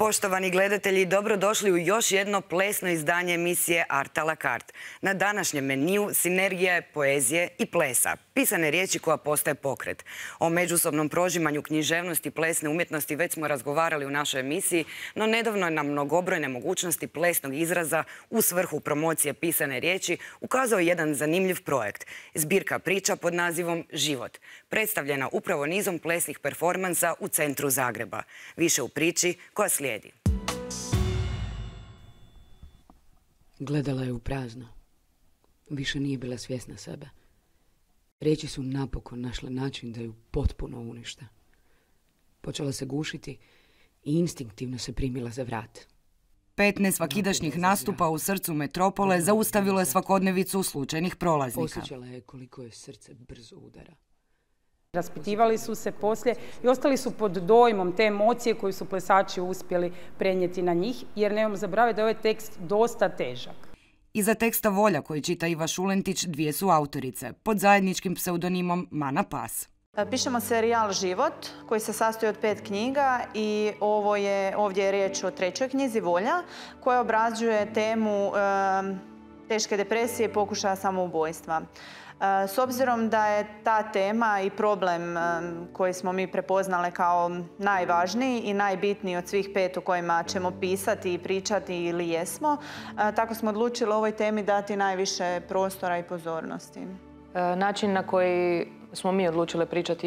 Poštovani gledatelji, dobrodošli u još jedno plesno izdanje emisije Art à la carte. Na današnjem meniju sinergija poezije i plesa, pisane riječi koja postaje pokret. O međusobnom prožimanju književnosti i plesne umjetnosti već smo razgovarali u našoj emisiji, no nedavno je na mnogobrojne mogućnosti plesnog izraza u svrhu promocije pisane riječi ukazao jedan zanimljiv projekt. Zbirka priča pod nazivom Život, predstavljena upravo nizom plesnih performansa u centru Zagreba. Više u priči koja slijedi. Gledala je u prazno. Više nije bila svjesna sebe. Riječi su napokon našle način da ju potpuno unište. Počela se gušiti i instinktivno se primila za vrat. 15 svakidašnjih nastupa u srcu metropole zaustavilo je svakodnevicu slučajnih prolaznika. Osjećala je koliko je srce brzo udara. Raspitivali su se poslije i ostali su pod dojmom te emocije koju su plesači uspjeli prenijeti na njih, jer nemojmo zaboraviti da je ovaj tekst dosta težak. Iza teksta Volja koji čita Iva Šulentić dvije su autorice, pod zajedničkim pseudonimom Mana Pas. Pišemo serijal Život koji se sastoji od 5 knjiga i ovdje je riječ o 3. knjizi Volja koja obrađuje temu teške depresije i pokušaja samoubojstva. S obzirom da je ta tema i problem koji smo mi prepoznale kao najvažniji i najbitniji od svih 5 o kojima ćemo pisati i pričati ili jesmo, tako smo odlučili ovoj temi dati najviše prostora i pozornosti. Način na koji smo mi odlučili pričati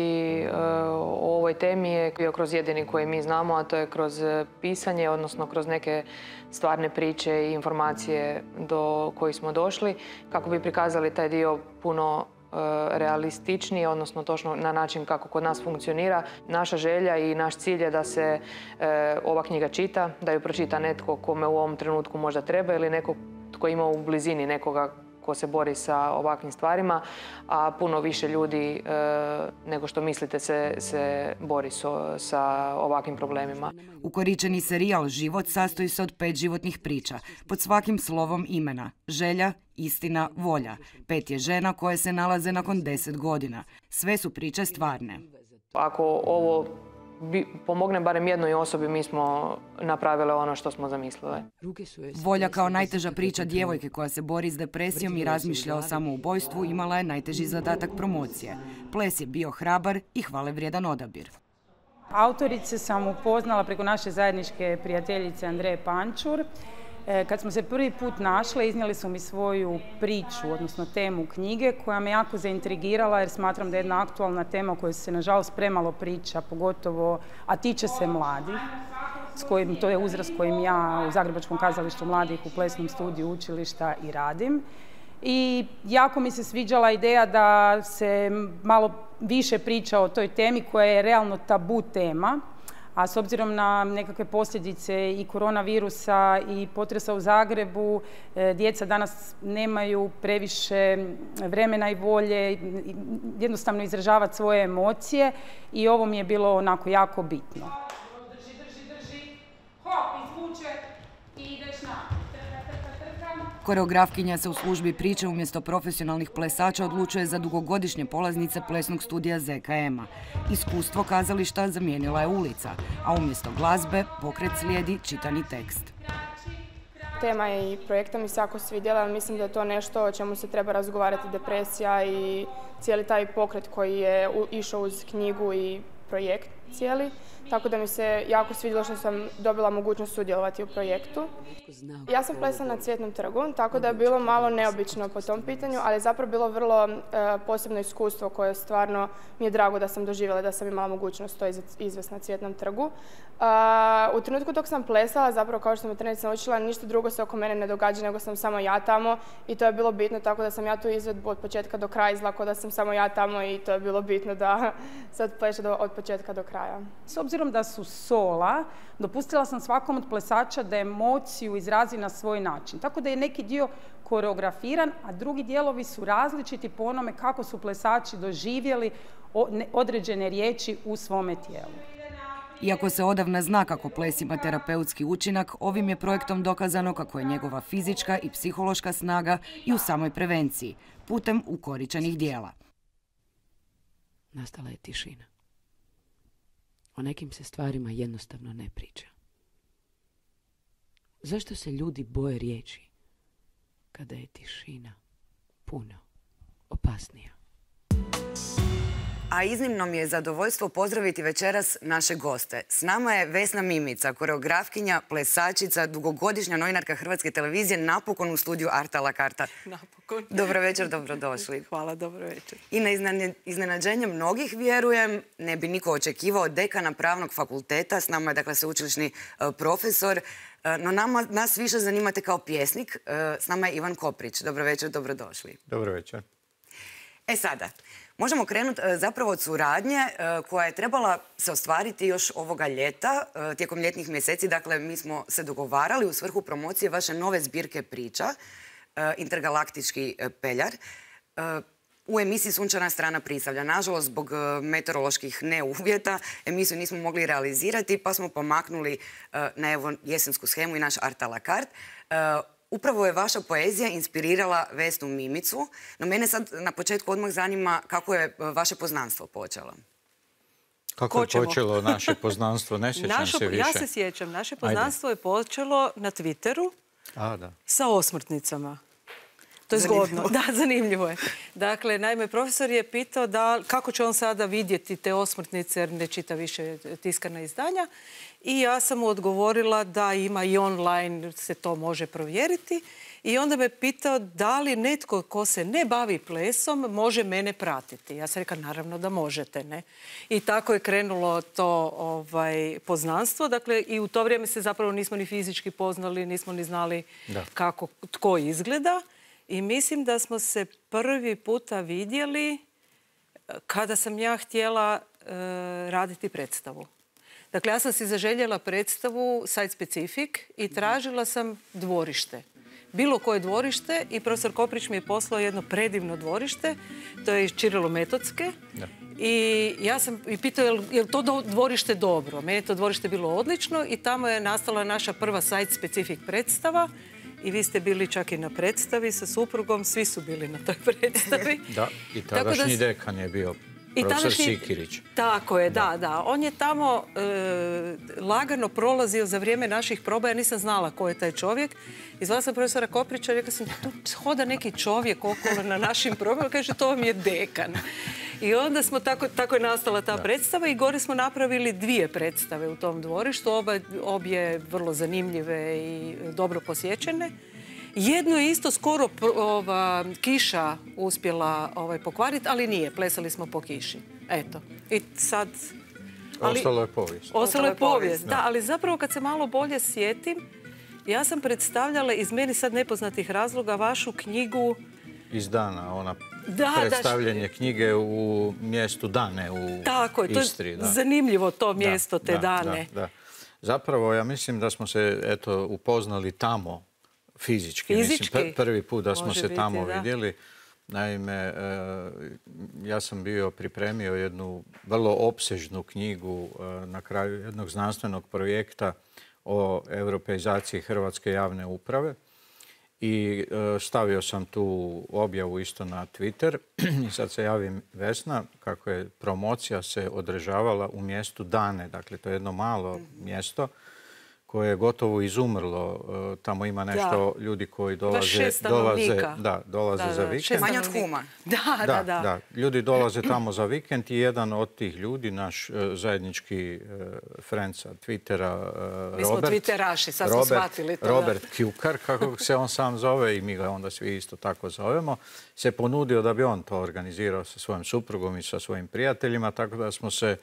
o ovoj temi je bio kroz jedini koji mi znamo, a to je kroz pisanje, odnosno kroz neke stvarne priče i informacije do kojih smo došli, kako bi prikazali taj dio puno realističniji, odnosno točno na način kako kod nas funkcionira. Naša želja i naš cilj je da se ova knjiga čita, da ju pročita netko kome u ovom trenutku možda treba ili neko tko ima u blizini nekoga ko se bori sa ovakvim stvarima, a puno više ljudi nego što mislite se bori sa ovakvim problemima. Ukoričeni serijal Život sastoji se od 5 životnih priča, pod svakim slovom imena: želja, istina, volja. 5 je žena koje se nalaze nakon 10 godina. Sve su priče stvarne. Ako ovo pomogne barem jednoj osobi, mi smo napravile ono što smo zamislile. Volja kao najteža priča djevojke koja se bori s depresijom i razmišlja o samoubojstvu imala je najteži zadatak promocije. Ples je bio hrabar i hvalevrijedan odabir. Autorice sam upoznala preko naše zajedničke prijateljice Andreje Pančur. Kad smo se prvi put našle, iznijeli su mi svoju priču, odnosno temu knjige, koja me jako zaintrigirala jer smatram da je jedna aktualna tema o kojoj se nažalost premalo priča, pogotovo, a tiče se mladih. To je uzrast kojim ja u Zagrebačkom kazalištu mladih u plesnom studiju učilišta i radim. I jako mi se sviđala ideja da se malo više priča o toj temi koja je realno tabu tema. A s obzirom na nekakve posljedice i koronavirusa i potresa u Zagrebu, djeca danas nemaju previše vremena i volje jednostavno izražavati svoje emocije i ovo mi je bilo onako jako bitno. Drži, hop, izvuče i ideš na. Koreografkinja se u službi priče umjesto profesionalnih plesača odlučuje za dugogodišnje polaznice plesnog studija ZKM-a. Iskustvo kazališta zamijenila je ulica, a umjesto glazbe pokret slijedi čitani tekst. Tema i projekta mi se jako svidjela, ali mislim da je to nešto o čemu se treba razgovarati, depresija i cijeli taj pokret koji je išao uz knjigu i projekt cijeli. Tako da mi se jako svidjelo što sam dobila mogućnost sudjelovati u projektu. Ja sam plesala na Cvjetnom trgu, tako da je bilo malo neobično po tom pitanju, ali je zapravo bilo vrlo posebno iskustvo koje stvarno mi je drago da sam doživjela, da sam imala mogućnost to izvesti na Cvjetnom trgu. U trenutku dok sam plesala, zapravo kao što sam u trenerca naučila, ništa drugo se oko mene ne događa nego sam samo ja tamo i to je bilo bitno, tako da sam ja tu izvedbu od početka do kraja izlako da sam samo ja tamo i to je bilo bitno da sad pleše od početka do kraja. S obzirom da su sola, dopustila sam svakom od plesača da emociju izrazi na svoj način. Tako da je neki dio koreografiran, a drugi dijelovi su različiti po onome kako su plesači doživjeli određene riječi u svome tijelu. Iako se odavna zna kako ples ima terapeutski učinak, ovim je projektom dokazano kako je njegova fizička i psihološka snaga i u samoj prevenciji, putem ukoričenih dijela. Nastala je tišina. O nekim se stvarima jednostavno ne priča. Zašto se ljudi boje riječi kada je tišina puno opasnija? A iznimno mi je zadovoljstvo pozdraviti večeras naše goste. S nama je Vesna Mimica, koreografkinja, plesačica, dugogodišnja novinarka Hrvatske televizije, napokon u studiju Arta la Carta. Napokon. Dobro večer, dobrodošli. Hvala, dobro večer. I na iznenađenje mnogih, vjerujem, ne bi niko očekivao, dekana Pravnog fakulteta. S nama je, dakle, sveučilišni profesor. No nas više zanimate kao pjesnik. S nama je Ivan Koprić. Dobro večer, dobrodošli. Dobro večer. Sada, možemo krenuti zapravo od suradnje koja je trebala se ostvariti još ovoga ljeta, tijekom ljetnih mjeseci. Dakle, mi smo se dogovarali u svrhu promocije vaše nove zbirke priča, Intergalaktički peljar, u emisiji Sunčana strana Prisavlja. Nažalost, zbog meteoroloških neuvjeta emisiju nismo mogli realizirati, pa smo pomaknuli na jesensku shemu i naš Art a la carte. Upravo je vaša poezija inspirirala Vesnu Mimicu, no mene sad na početku odmah zanima kako je vaše poznanstvo počelo. Kako je počelo naše poznanstvo? Ne sjećam se više. Ja se sjećam. Naše poznanstvo je počelo na Twitteru sa osmrtnicama. To je zgodno. Da, zanimljivo je. Dakle, naime, profesor je pitao kako će on sada vidjeti te osmrtnice jer ne čita više tiskana izdanja. I ja sam mu odgovorila da ima i online se to može provjeriti. I onda me pitao da li netko ko se ne bavi plesom može mene pratiti. Ja sam rekla naravno da možete, ne? I tako je krenulo to poznanstvo. Dakle, i u to vrijeme se zapravo nismo ni fizički poznali, nismo ni znali kako tko izgleda. I mislim da smo se prvi puta vidjeli kada sam ja htjela raditi predstavu. Dakle, ja sam si zaželjela predstavu site specific i tražila sam dvorište. Bilo koje dvorište i profesor Koprić mi je poslao jedno predivno dvorište. To je iz Čirilo-Metodske. I ja sam pitao je li to dvorište dobro. Meni je to dvorište bilo odlično i tamo je nastala naša prva site specific predstava. I vi ste bili čak i na predstavi sa suprugom, svi su bili na toj predstavi. Da, i tadašnji dekan je bio profesor Sikirić. Tako je, da. On je tamo lagano prolazio za vrijeme naših proba, ja nisam znala ko je taj čovjek. Izvala sam profesora Koprića i rekla sam, tu hoda neki čovjek okolo na našim probama, kaže, to vam je dekan. I onda smo, tako je nastala ta predstava i gore smo napravili 2 predstave u tom dvorištu, obje vrlo zanimljive i dobro posjećene. Jedno je isto skoro kiša uspjela pokvariti, ali nije. Plesali smo po kiši. Eto. I sad... Ostalo je povijest. Ostalo je povijest, da. Ali zapravo kad se malo bolje sjetim, ja sam predstavljala iz meni sad nepoznatih razloga vašu knjigu... Iz Dana, predstavljanje knjige u mjestu Dane u Istri. Tako je, to je zanimljivo to mjesto te Dane. Zapravo, ja mislim da smo se upoznali tamo fizički. Mislim, prvi put da smo se tamo vidjeli. Naime, ja sam pripremio jednu vrlo opsežnu knjigu na kraju jednog znanstvenog projekta o europeizaciji hrvatske javne uprave. I stavio sam tu objavu isto na Twitter. I sad se javim Vesna kako je promocija se održavala u mjestu Dane. Dakle, to je jedno malo mjesto koje je gotovo izumrlo. Tamo ima nešto ljudi koji dolaze za vikend. Manje od Huma. Da. Ljudi dolaze tamo za vikend i jedan od tih ljudi, naš zajednički friend sa Twittera, mi smo Twitteraši, sad smo shvatili to. Robert Kjukar, kako se on sam zove i mi ga onda svi isto tako zovemo, se ponudio da bi on to organizirao sa svojim suprugom i sa svojim prijateljima, tako da smo se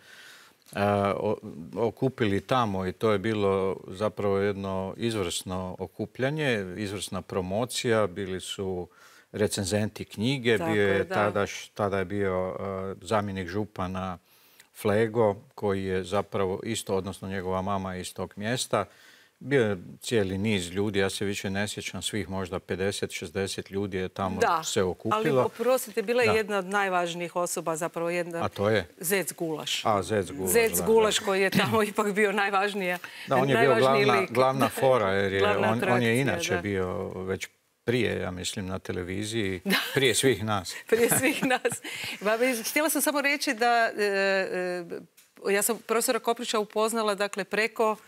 okupili tamo i to je bilo zapravo jedno izvrsno okupljanje, izvrsna promocija, bili su recenzenti knjige, tada je bio zamjenik župana Flego koji je zapravo isto, odnosno njegova mama iz tog mjesta. Bio je cijeli niz ljudi, ja se više ne sjećam svih, možda 50-60 ljudi je tamo se okupilo. Ali oprostite, bila je jedna od najvažnijih osoba, zapravo jedna... A to je? Zec Gulaš. Zec Gulaš koji je tamo ipak bio najvažniji Da, on je bio glavna fora, jer on je inače bio već prije, ja mislim, na televiziji, prije svih nas. Prije svih nas. Htjela sam samo reći da ja sam profesora Koprića upoznala, dakle, preko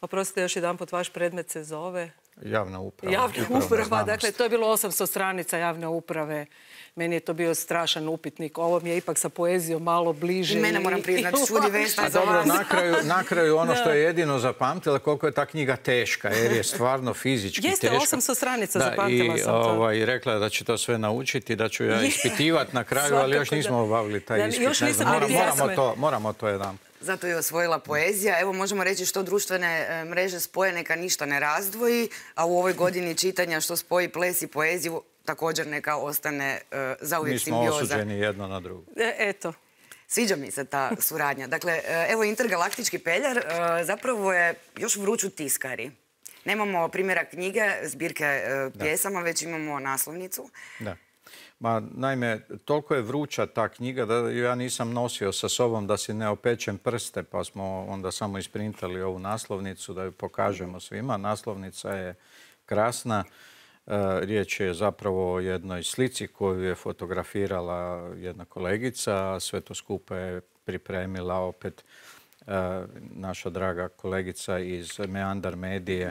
Oprostite, još jedan put, vaš predmet se zove? Javna uprava. Javna uprava, dakle, to je bilo 800 stranica javne uprave. Meni je to bio strašan upitnik. Ovo mi je ipak sa poezijom malo bliže. I mene moram priznati, čudi Vesna za vas. Na kraju ono što je jedino zapamtila, koliko je ta knjiga teška, jer je stvarno fizički teška. Jeste, 800 stranica zapamtila sam to. I rekla je da će to sve naučiti, da ću ja ispitivati na kraju, ali još nismo obavili taj ispit. Moramo to jedan. Zato je osvojila poezija. Evo, možemo reći što društvene mreže spoje, neka ništa ne razdvoji, a u ovoj godini čitanja što spoji ples i poeziju, također neka ostane zauvijek simbioza. Mi smo osuđeni jedno na drugo. Eto. Sviđa mi se ta suradnja. Dakle, evo, Intergalaktički peljar zapravo je još vruć u tiskari. Nemamo primjera knjige, zbirke pjesama, već imamo naslovnicu. Da. Naime, toliko je vruća ta knjiga da ja nisam nosio sa sobom da si ne opečem prste, pa smo onda samo isprintali ovu naslovnicu da ju pokažemo svima. Naslovnica je krasna. Riječ je zapravo o jednoj slici koju je fotografirala jedna kolegica. Sve to skupa je pripremila opet naša draga kolegica iz Meandar Medije,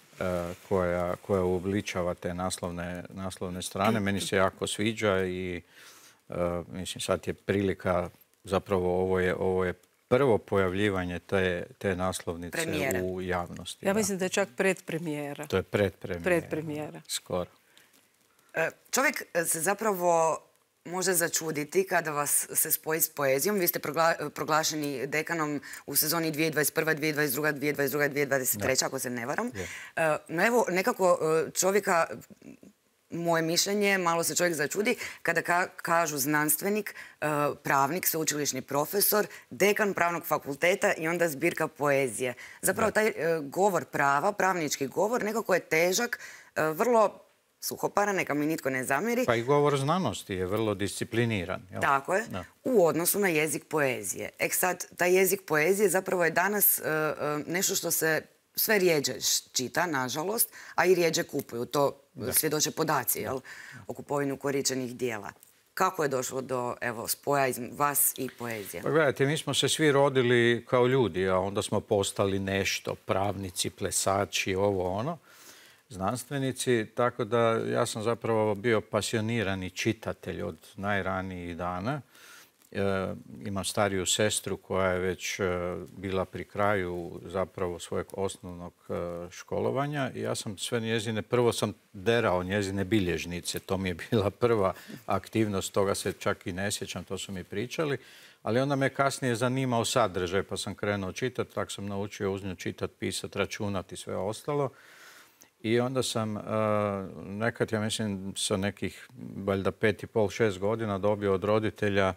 koja uobličava te naslovne strane. Meni se jako sviđa i mislim sad je prilika, zapravo ovo je prvo pojavljivanje te naslovnice u javnosti. Ja mislim da je čak predpremijera. To je predpremijera. Skoro. Čovjek se zapravo može začuditi kada vas se spoji s poezijom. Vi ste proglašeni dekanom u sezoni 2021. 2022. 2022. 2023. ako se ne varam. No evo, nekako čovjeka, moje mišljenje, malo se čovjek začudi kada kažu znanstvenik, pravnik, sveučilišni profesor, dekan pravnog fakulteta i onda zbirka poezije. Zapravo taj govor prava, pravnički govor, nekako je težak, vrlo suhoparan, neka mi nitko ne zamjeri. Pa i govor znanosti je vrlo discipliniran. Tako je, u odnosu na jezik poezije. Sad, taj jezik poezije zapravo je danas nešto što se sve rijeđe čita, nažalost, a i rijeđe kupuju. To svjedoče podaci o kupovinu korištenih dijela. Kako je došlo do spoja iz vas i poezije? Pa gledajte, mi smo se svi rodili kao ljudi, a onda smo postali nešto, pravnici, plesači, ovo ono, znanstvenici, tako da ja sam zapravo bio pasionirani čitatelj od najranijih dana. Imam stariju sestru koja je već bila pri kraju zapravo svojeg osnovnog školovanja i ja sam sve njezine, prvo sam derao njezine bilježnice, to mi je bila prva aktivnost, toga se čak i ne sjećam, to su mi pričali, ali onda me kasnije zanimao sadržaj pa sam krenuo čitati, tako sam naučio uz nju čitati, pisati, računati i sve ostalo. I onda sam nekad, ja mislim, sa nekih valjda 5,5-6 godina dobio od roditelja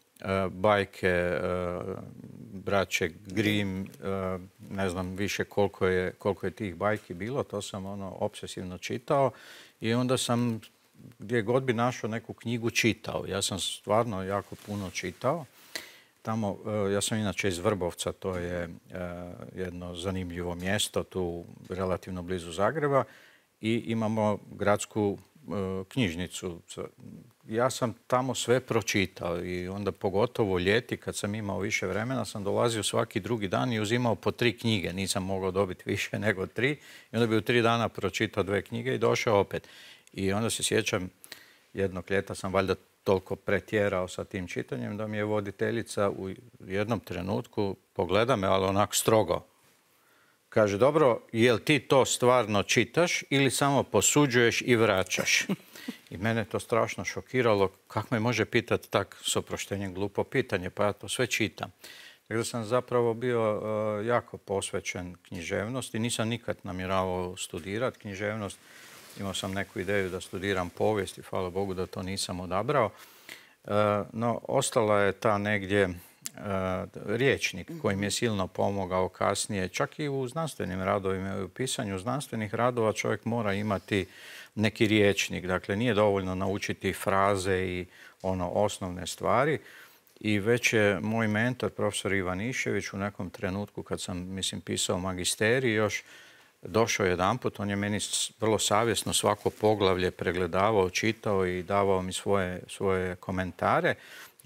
bajke braće Grimm, ne znam više koliko je tih bajki bilo, to sam obsesivno čitao i onda sam gdje god bi našao neku knjigu čitao. Ja sam stvarno jako puno čitao. Tamo, ja sam inače iz Vrbovca, to je jedno zanimljivo mjesto, tu relativno blizu Zagreba i imamo gradsku knjižnicu. Ja sam tamo sve pročitao i onda pogotovo ljeti kad sam imao više vremena sam dolazio svaki drugi dan i uzimao po 3 knjige. Nisam mogao dobiti više nego 3 i onda bi u 3 dana pročitao 2 knjige i došao opet. I onda se sjećam, jednog ljeta sam valjda toliko pretjerao sa tim čitanjem da mi je voditeljica u jednom trenutku pogleda me, ali onak strogo. Kaže, dobro, jel ti to stvarno čitaš ili samo posuđuješ i vraćaš? I mene to strašno šokiralo. Kako me može pitati tak s oproštenjem glupo pitanje? Pa ja to sve čitam. Tako da sam zapravo bio jako posvećen književnosti. Nisam nikad namjeravao studirati književnost. Imao sam neku ideju da studiram povijest i hvala Bogu da to nisam odabrao. No, ostala je ta negdje rječnik koji mi je silno pomogao kasnije. Čak i u znanstvenim radovima i u pisanju znanstvenih radova čovjek mora imati neki rječnik. Dakle, nije dovoljno naučiti fraze i osnovne stvari. I već je moj mentor, profesor Ivan Išević, u nekom trenutku kad sam, mislim, pisao magisterij, još došao jedanput, on je meni vrlo savjesno svako poglavlje pregledavao, čitao i davao mi svoje komentare.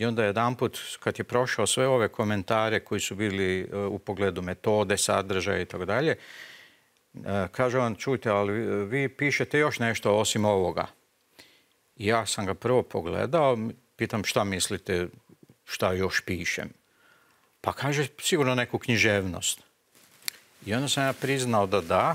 I onda jedanput, kad je prošao sve ove komentare koji su bili u pogledu metode, sadržaja i tako dalje, kaže on, čujte, ali vi pišete još nešto osim ovoga. I ja sam ga prvo pogledao, pitam šta mislite, šta još pišem. Pa kaže, sigurno neku književnost. I onda sam ja priznao da.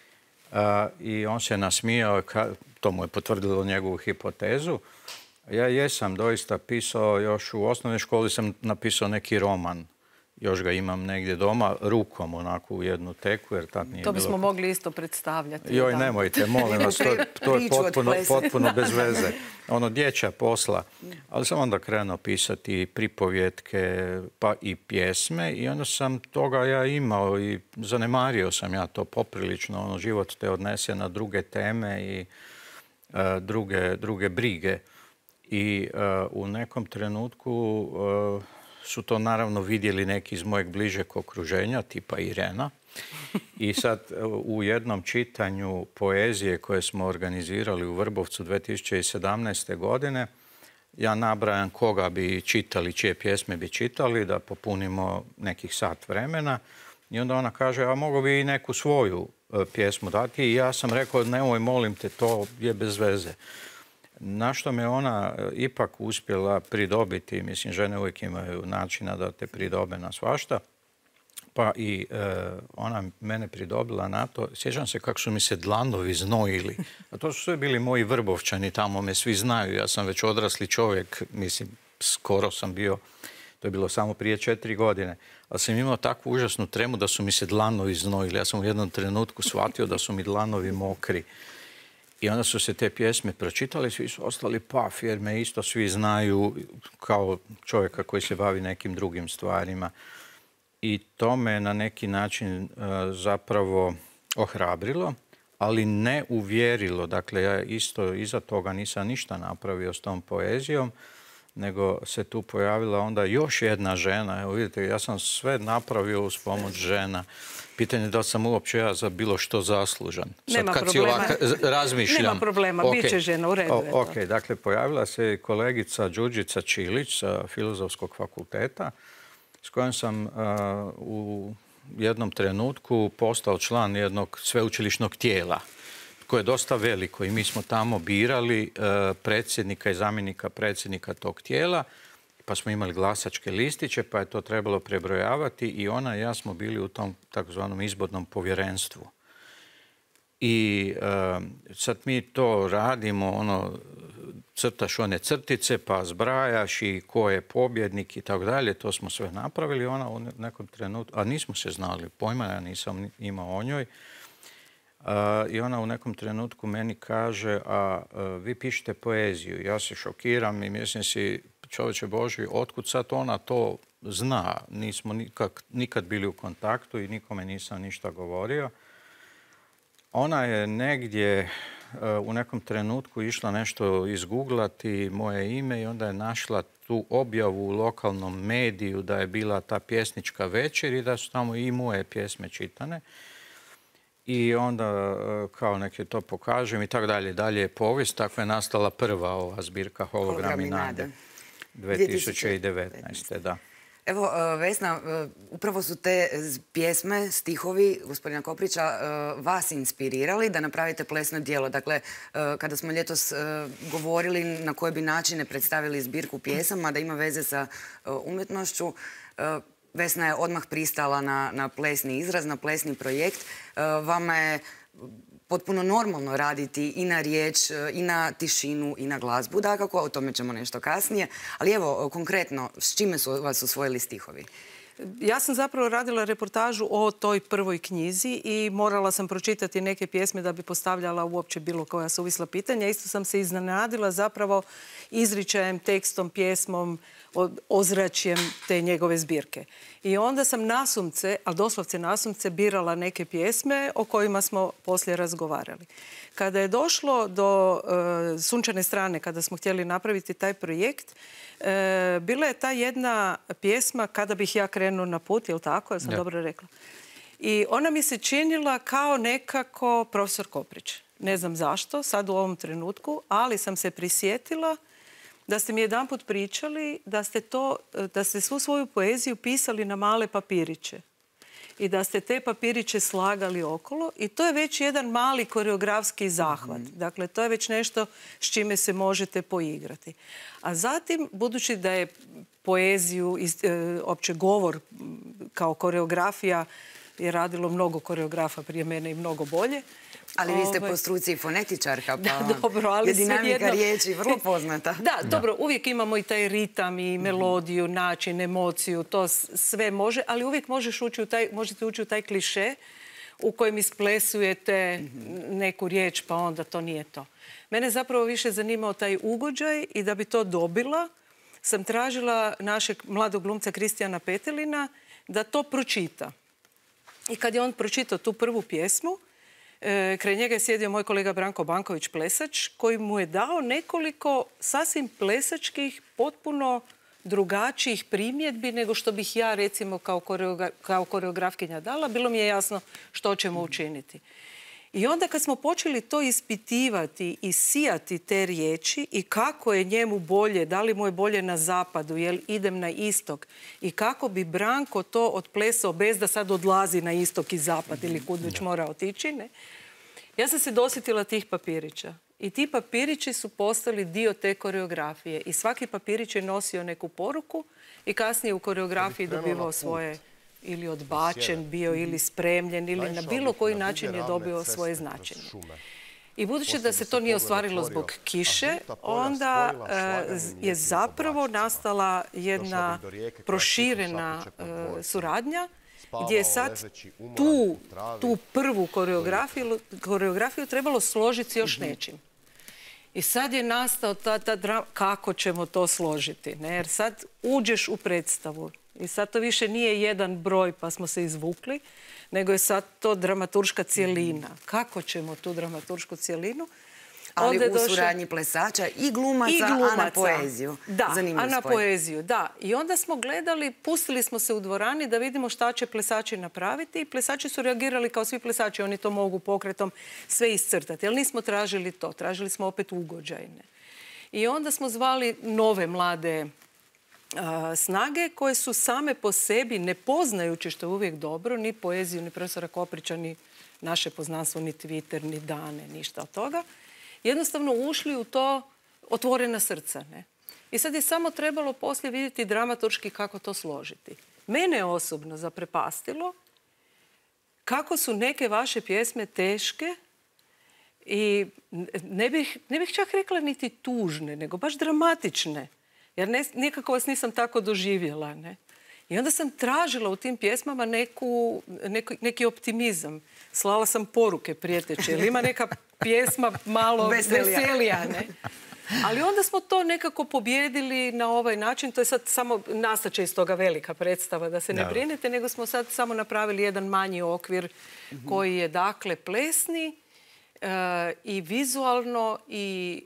I on se nasmijao, to mu je potvrdilo njegovu hipotezu. Ja jesam doista pisao, još u osnovnoj školi sam napisao neki roman. Još ga imam negdje doma, rukom onako u jednu teku, jer tad nije bilo... To bismo mogli isto predstavljati. Joj, nemojte, molim vas, to je potpuno bez veze. Ono, dječja posla. Ali sam onda krenuo pisati pripovjetke, pa i pjesme i onda sam toga ja imao i zanemario sam ja to poprilično. Ono, život te odnese na druge teme i druge brige. I u nekom trenutku su to naravno vidjeli neki iz mojeg bližeg okruženja, tipa Irena. I sad u jednom čitanju poezije koje smo organizirali u Vrbovcu 2017. godine, ja nabrajam koga bi čitali, čije pjesme bi čitali, da popunimo nekih sat vremena. I onda ona kaže, a mogu bi i neku svoju pjesmu dati. I ja sam rekao, nemoj, molim te, to je bez veze. Na što me ona ipak uspjela pridobiti, mislim, žene uvijek imaju načina da te pridobe na svašta, pa i ona mene pridobila na to. Sjećam se kako su mi se dlanovi znojili. A to su sve bili moji Vrbovčani, tamo me svi znaju. Ja sam već odrasli čovjek, mislim, skoro sam bio, to je bilo samo prije 4 godine. Ali sam imao takvu užasnu tremu da su mi se dlanovi znojili. Ja sam u jednom trenutku shvatio da su mi dlanovi mokri. I onda su se te pjesme pročitali, svi su ostali paf, jer me isto svi znaju kao čovjeka koji se bavi nekim drugim stvarima. I to me na neki način zapravo ohrabrilo, ali ne uvjerilo. Dakle, ja isto iza toga nisam ništa napravio s tom poezijom, nego se tu pojavila onda još jedna žena. Evo vidite, ja sam sve napravio uz pomoć žena. Pitanje je da sam uopće ja za bilo što zaslužan. Nema problema. Razmišljam. Nema problema, bit će žena, u redu. Ok, dakle, pojavila se kolegica Đurđica Čilić sa Filozofskog fakulteta, s kojom sam u jednom trenutku postao član jednog sveučilišnog tijela, koje je dosta veliko i mi smo tamo birali predsjednika i zamjenika predsjednika tog tijela, pa smo imali glasačke listiće, pa je to trebalo prebrojavati i ona i ja smo bili u tom takozvanom izbornom povjerenstvu. I sad mi to radimo, ono, crtaš one crtice, pa zbrajaš i ko je pobjednik i tako dalje, to smo sve napravili. Ona u nekom trenutku, a nismo se znali, pojma ja nisam imao o njoj, i ona u nekom trenutku meni kaže, a vi pišete poeziju. Ja se šokiram i mislim si, čovječe Božji, otkud sad ona to zna? Nismo nikad bili u kontaktu i nikome nisam ništa govorio. Ona je negdje u nekom trenutku išla nešto izguglati moje ime i onda je našla tu objavu u lokalnom mediju da je bila ta pjesnička večer i da su tamo i moje pjesme čitane. I onda kao neke to pokažem i tako dalje. Dalje je povijest, tako je nastala prva ova zbirka Hologrami nade 2019. Da. Evo, Vesna, upravo su te pjesme, stihovi gospodina Koprića vas inspirirali da napravite plesno djelo. Dakle, kada smo ljetos govorili na koje bi načine predstavili zbirku pjesama, da ima veze sa umjetnošću, Vesna je odmah pristala na plesni izraz, na plesni projekt. Vama je potpuno normalno raditi i na riječ, i na tišinu, i na glazbu. Dakako, o tome ćemo nešto kasnije. Ali evo, konkretno, s čime su vas usvojili stihovi? Ja sam zapravo radila reportažu o toj prvoj knjizi i morala sam pročitati neke pjesme da bi postavljala uopće bilo koja suvisla pitanja. Isto sam se iznenadila zapravo izričajem, tekstom, pjesmom, ozračjem te njegove zbirke. I onda sam nasumce, ali doslovce nasumce, birala neke pjesme o kojima smo poslije razgovarali. Kada je došlo do Sunčane strane, kada smo htjeli napraviti taj projekt, bila je ta jedna pjesma Kada bih ja krenuo na put, je li tako? Sam dobro rekla? I ona mi se činila kao nekako profesor Koprić. Ne znam zašto, sad u ovom trenutku, ali sam se prisjetila da ste mi jedanput pričali da ste svu svoju poeziju pisali na male papiriće i da ste te papiriće slagali okolo i to je već jedan mali koreografski zahvat. Dakle, to je već nešto s čime se možete poigrati. A zatim, budući da je poeziju, opće govor kao koreografija, je radilo mnogo koreografa prije mene i mnogo bolje. Ali vi ste po struci fonetičarka, pa da, dobro, ali je dinamika riječi vrlo poznata. Da, dobro, uvijek imamo i taj ritam i melodiju, način, emociju, to sve može, ali uvijek možete ući u taj kliše u kojem isplesujete neku riječ, pa onda to nije to. Mene zapravo više zanimao taj ugođaj i da bi to dobila, sam tražila našeg mladog glumca Kristijana Petelina da to pročita. I kad je on pročitao tu prvu pjesmu, kraj njega je sjedio moj kolega Branko Banković, plesač, koji mu je dao nekoliko sasvim plesačkih, potpuno drugačijih primjedbi nego što bih ja, recimo, kao koreografkinja dala. Bilo mi je jasno što ćemo učiniti. I onda kad smo počeli to ispitivati i sijati te riječi i kako je njemu bolje, da li mu je bolje na zapadu, jel idem na istok i kako bi Branko to odplesao bez da sad odlazi na istok i zapad ili kud već mora otići, ne? Ja sam se dosjetila tih papirića i ti papirići su postali dio te koreografije i svaki papirić je nosio neku poruku i kasnije u koreografiji dobivao svoje ili odbačen bio ili spremljen ili na bilo koji način je dobio svoje značenje. I budući da se to nije ostvarilo zbog kiše, onda je zapravo nastala jedna proširena suradnja gdje je sad tu prvu koreografiju trebalo složiti s još nečim. I sad je nastao ta drama, kako ćemo to složiti, ne? Jer sad uđeš u predstavu i sad to više nije jedan broj pa smo se izvukli, nego je sad to dramaturška cjelina. Kako ćemo tu dramaturšku cjelinu? Ali u suradnji plesača i glumaca, a na poeziju. Da, a na poeziju, da. I onda smo gledali, pustili smo se u dvorani da vidimo šta će plesači napraviti i plesači su reagirali kao svi plesači. Oni to mogu pokretom sve iscrtati. Ali nismo tražili to. Tražili smo opet ugođajne. I onda smo zvali nove mlade snage koje su same po sebi, ne poznajući, što je uvijek dobro, ni poeziju, ni profesora Koprića, ni naše poznanstvo, ni Twitter, ni Dane, ništa od toga, jednostavno ušli u to otvorena srca. Ne? I sad je samo trebalo poslije vidjeti dramaturški kako to složiti. Mene je osobno zaprepastilo kako su neke vaše pjesme teške i ne bih čak rekla niti tužne, nego baš dramatične. Jer nekako vas nisam tako doživjela. Ne? I onda sam tražila u tim pjesmama neki optimizam. Slala sam poruke prijeteće. Ili ima neka pjesma malo veselija. Ne? Ali onda smo to nekako pobjedili na ovaj način. To je sad samo, nastaće iz toga velika predstava, da se ne brinete, nego smo sad samo napravili jedan manji okvir koji je dakle plesni i vizualno i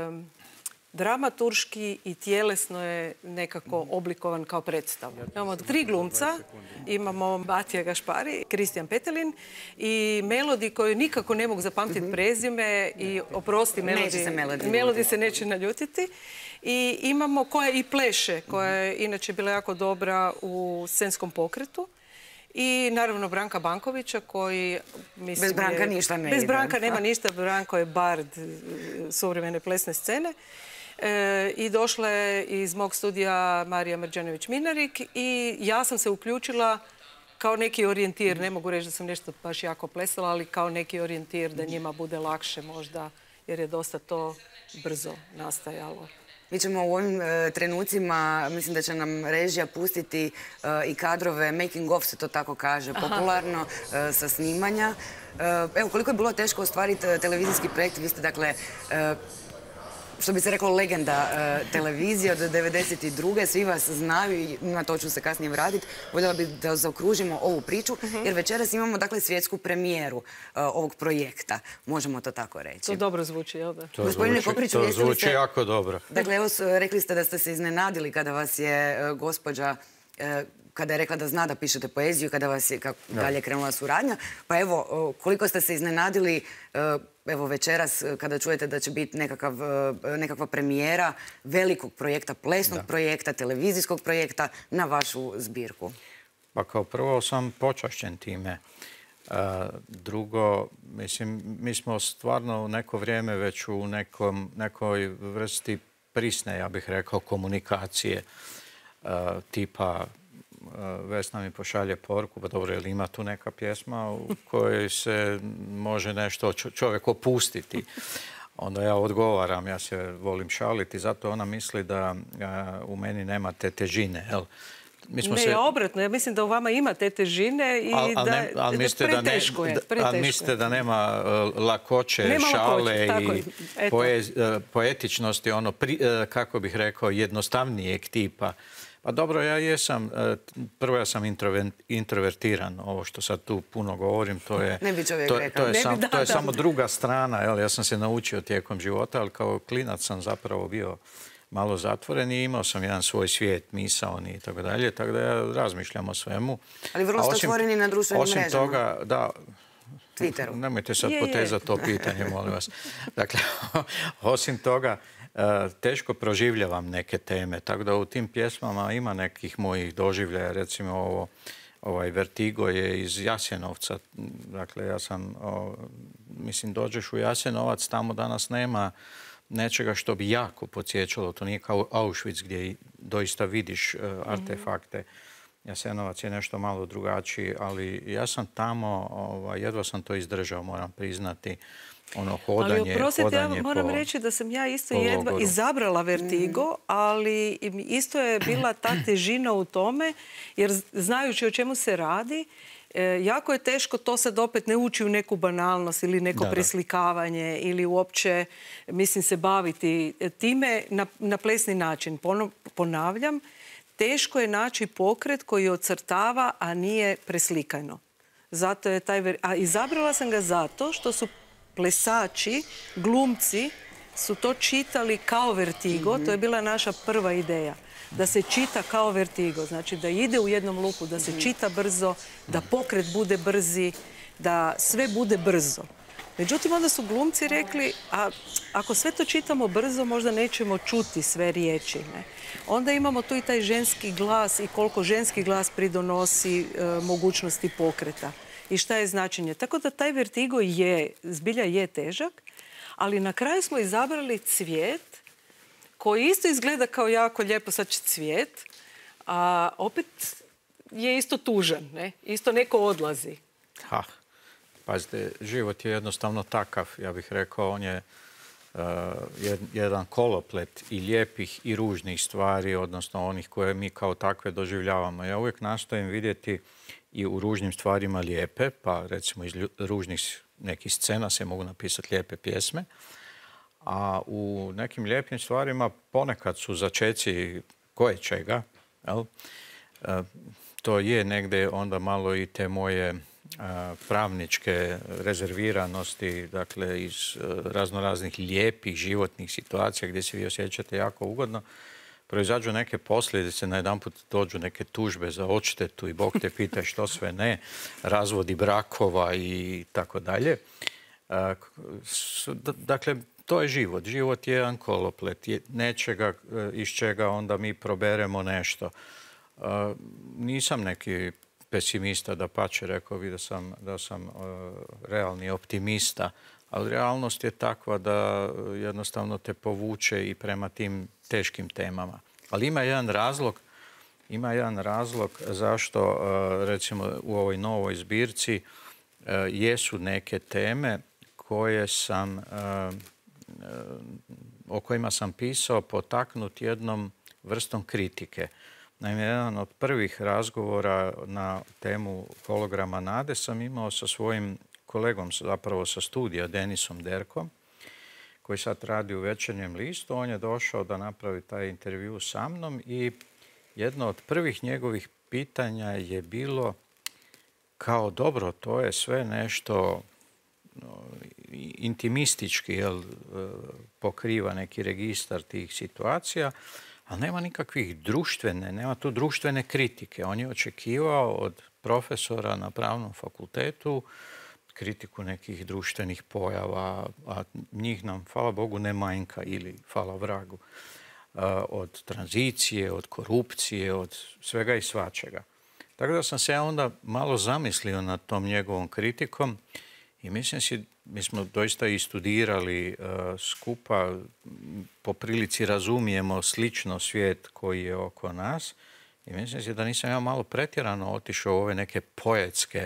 dramaturški i tjelesno je nekako oblikovan kao predstava. Imamo 3 glumca, imamo Batija Gašpari, Kristijan Petelin i Melodi koju nikako ne mogu zapamtiti prezime i oprosti Melodi se neće naljutiti. I imamo koja i pleše, koja je inače bila jako dobra u scenskom pokretu. I naravno Branka Bankovića koji... Bez Branka ništa ne ide. Bez Branka nema ništa, Branko je bard suvremene plesne scene. I došla je iz mog studija Marija Mrđanović-Minarik i ja sam se uključila kao neki orijentir. Ne mogu reći da sam nešto baš jako plesala, ali kao neki orijentir da njima bude lakše možda, jer je dosta to brzo nastajalo. Mi ćemo u ovim trenucima, mislim da će nam režija pustiti i kadrove, making of se to tako kaže, popularno, sa snimanja. Evo, koliko je bilo teško ostvariti televizijski projekt, vi ste dakle, što bi se reklo, legenda televizije od 1992. Svi vas znaju i na to ću se kasnije vratiti. Voljela bih da zaokružimo ovu priču, jer večeras imamo dakle svjetsku premijeru ovog projekta. Možemo to tako reći. To dobro zvuči, jel da? To zvuči jako dobro. Dakle, evo rekli ste da ste se iznenadili kada vas je gospođa kada je rekla da zna da pišete poeziju, kada vas je dalje krenula suradnja. Pa evo, koliko ste se iznenadili evo večeras kada čujete da će biti nekakva premijera velikog projekta, plesnog projekta, televizijskog projekta na vašu zbirku? Pa kao prvo sam počašćen time. Drugo, mislim, mi smo stvarno u neko vrijeme već u nekoj vrsti prisne, ja bih rekao, komunikacije tipa Vesna mi pošalje poruku, pa dobro, je li ima tu neka pjesma u kojoj se može nešto čovjek opustiti? Onda ja odgovaram, ja se volim šaliti, zato ona misli da u meni nema te težine, jel? Ne, obratno. Ja mislim da u vama ima te težine i da preteško je. Ali mislite da nema lakoće, šale i poetičnosti, kako bih rekao, jednostavnijeg tipa. Pa dobro, ja sam introvertiran, ovo što sad tu puno govorim, to je samo druga strana. Ja sam se naučio tijekom života, ali kao klinac sam zapravo bio malo zatvoren i imao sam jedan svoj svijet, misaoni i tako dalje, tako da ja razmišljam o svemu. Ali vrlo ste otvoreni na društvenim mrežama. Osim toga, da, Twitteru. Nemojte sad potezati to pitanje, molim vas. Dakle, osim toga, teško proživljavam neke teme, tako da u tim pjesmama ima nekih mojih doživljaja, recimo ovaj Vertigo je iz Jasenovca. Dakle, ja sam, mislim, dođeš u Jasenovac, tamo danas nema nečega što bi jako podsjećalo. To nije kao Auschwitz gdje doista vidiš artefakte. Jasenovac je nešto malo drugačiji, ali ja sam tamo, jedva sam to izdržao, moram priznati. Hodanje, ali oprostite, ja moram reći da sam ja isto jedva izabrala Vertigo, ali isto je bila ta težina u tome, jer znajući o čemu se radi, jako je teško to sad opet ne ući u neku banalnost ili neko preslikavanje ili uopće, mislim, se baviti time na plesni način. Ponavljam, teško je naći pokret koji ocrtava, a nije preslikano. Zato je a izabrala sam ga zato što su plesači, glumci su to čitali kao Vertigo. To je bila naša prva ideja. Da se čita kao Vertigo. Znači da ide u jednom luku, da se čita brzo, da pokret bude brzi, da sve bude brzo. Međutim, onda su glumci rekli, a ako sve to čitamo brzo, možda nećemo čuti sve riječi. Ne? Onda imamo tu i taj ženski glas i koliko ženski glas pridonosi mogućnosti pokreta. I šta je značenje. Tako da taj Vertigo zbilja je težak, ali na kraju smo izabrali cvijet koji isto izgleda kao jako lijepo sad cvijet, a opet je isto tužan, ne? Isto neko odlazi. Pazite, život je jednostavno takav, ja bih rekao, on je jedan koloplet i lijepih i ružnih stvari, odnosno onih koje mi kao takve doživljavamo. Ja uvijek nastojim vidjeti i u ružnim stvarima lijepe, pa recimo iz ružnih nekih scena se mogu napisati lijepe pjesme, a u nekim lijepim stvarima ponekad su začeci koječega, jel? To je negdje onda malo i te moje pravničke rezerviranosti, dakle iz raznoraznih lijepih životnih situacija gdje se vi osjećate jako ugodno, proizađu neke posljedice, najedanput dođu neke tužbe za odštetu i Bog te pita što sve ne, razvodi brakova i tako dalje. Dakle, to je život. Život je jedan koloplet, nečega iz čega onda mi proberemo nešto. Nisam neki pesimista, dapače, rekao bi da sam realni optimista, ali realnost je takva da jednostavno te povuče i prema tim teškim temama. Ali ima jedan razlog zašto, recimo, u ovoj novoj zbirci jesu neke teme o kojima sam pisao potaknut jednom vrstom kritike. Naime, jedan od prvih razgovora na temu holograma nade sam imao sa svojim kolegom, zapravo sa studija, Denisom Derkom, koji sad radi u Večernjem listu. On je došao da napravi taj intervju sa mnom i jedno od prvih njegovih pitanja je bilo kao dobro, to je sve nešto intimistički, pokriva neki registar tih situacija, ali nema nikakvih nema tu društvene kritike. On je očekivao od profesora na pravnom fakultetu kritiku nekih društvenih pojava, a njih nam, hvala Bogu, ne manjka ili hvala vragu. Od tranzicije, od korupcije, od svega i svačega. Tako da sam se ja onda malo zamislio nad tom njegovom kritikom i mi smo doista i studirali skupa, po prilici razumijemo slično svijet koji je oko nas i mislim si da nisam ja malo pretjerano otišao u ove neke poetske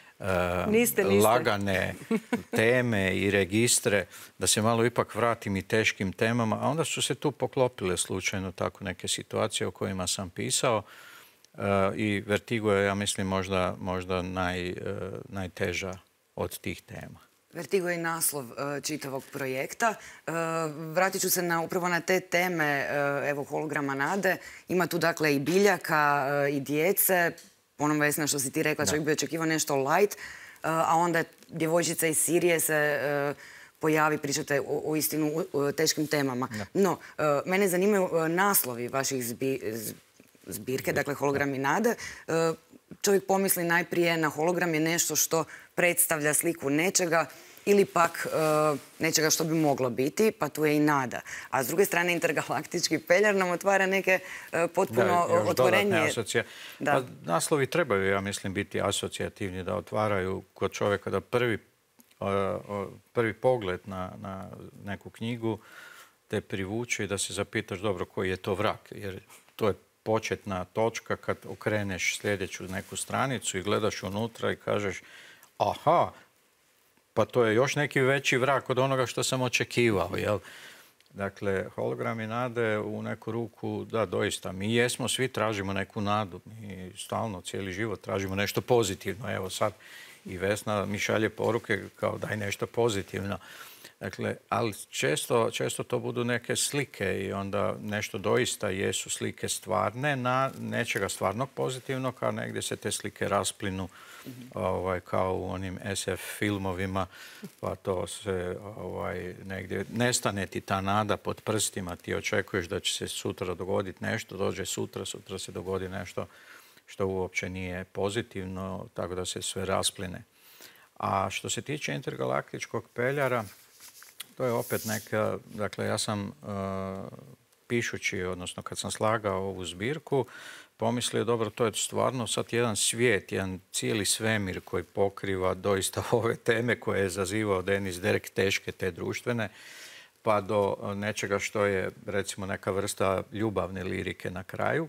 lagane teme i registre, da se malo ipak vratim i teškim temama, a onda su se tu poklopile slučajno tako neke situacije o kojima sam pisao i Vertigo je, ja mislim, možda najteža od tih tema. Vertigo je naslov čitavog projekta. Vratit ću se upravo na te teme, evo, holograma nade. Ima tu dakle i biljaka i djece. Ono, Vesna, što si ti rekla, čovjek bi očekivao nešto light, a onda djevojčica iz Sirije se pojavi, pričate o istinu teškim temama. No, mene zanimaju naslovi vaših zbirke, dakle hologrami nade. Čovjek pomisli najprije na hologram je nešto što predstavlja sliku nečega ili pak nečega što bi moglo biti, pa tu je i nada. A s druge strane, intergalaktički peljar nam otvara neke potpuno otvorenije... Pa naslovi trebaju, ja mislim, biti asocijativni, da otvaraju kod čovjeka, da prvi pogled na neku knjigu te privuče i da se zapitaš, dobro, koji je to vrak, jer to je početna točka kad okreneš sljedeću neku stranicu i gledaš unutra i kažeš aha, pa to je još neki veći vrak od onoga što sam očekivao, jel? Dakle, hologrami nade u neku ruku, da, doista, mi jesmo, svi tražimo neku nadu. Mi stalno, cijeli život tražimo nešto pozitivno. Evo sad i Vesna mi šalje poruke kao daj nešto pozitivno. Dakle, ali često to budu neke slike i onda nešto doista jesu slike stvarne na nečega stvarnog pozitivnog, a negdje se te slike rasplinu kao u onim SF filmovima, pa to se negdje nestane ti ta nada pod prstima, ti očekuješ da će se sutra dogoditi nešto, dođe sutra se dogodi nešto što uopće nije pozitivno, tako da se sve raspline. A što se tiče intergalaktičkog peljara, to je opet neka, dakle ja sam pišući, odnosno kad sam slagao ovu zbirku, pomislio, dobro, to je stvarno sad jedan svijet, jedan cijeli svemir koji pokriva doista ove teme koje je zazivao Denis Derk, teške te društvene, pa do nečega što je, recimo, neka vrsta ljubavne lirike na kraju.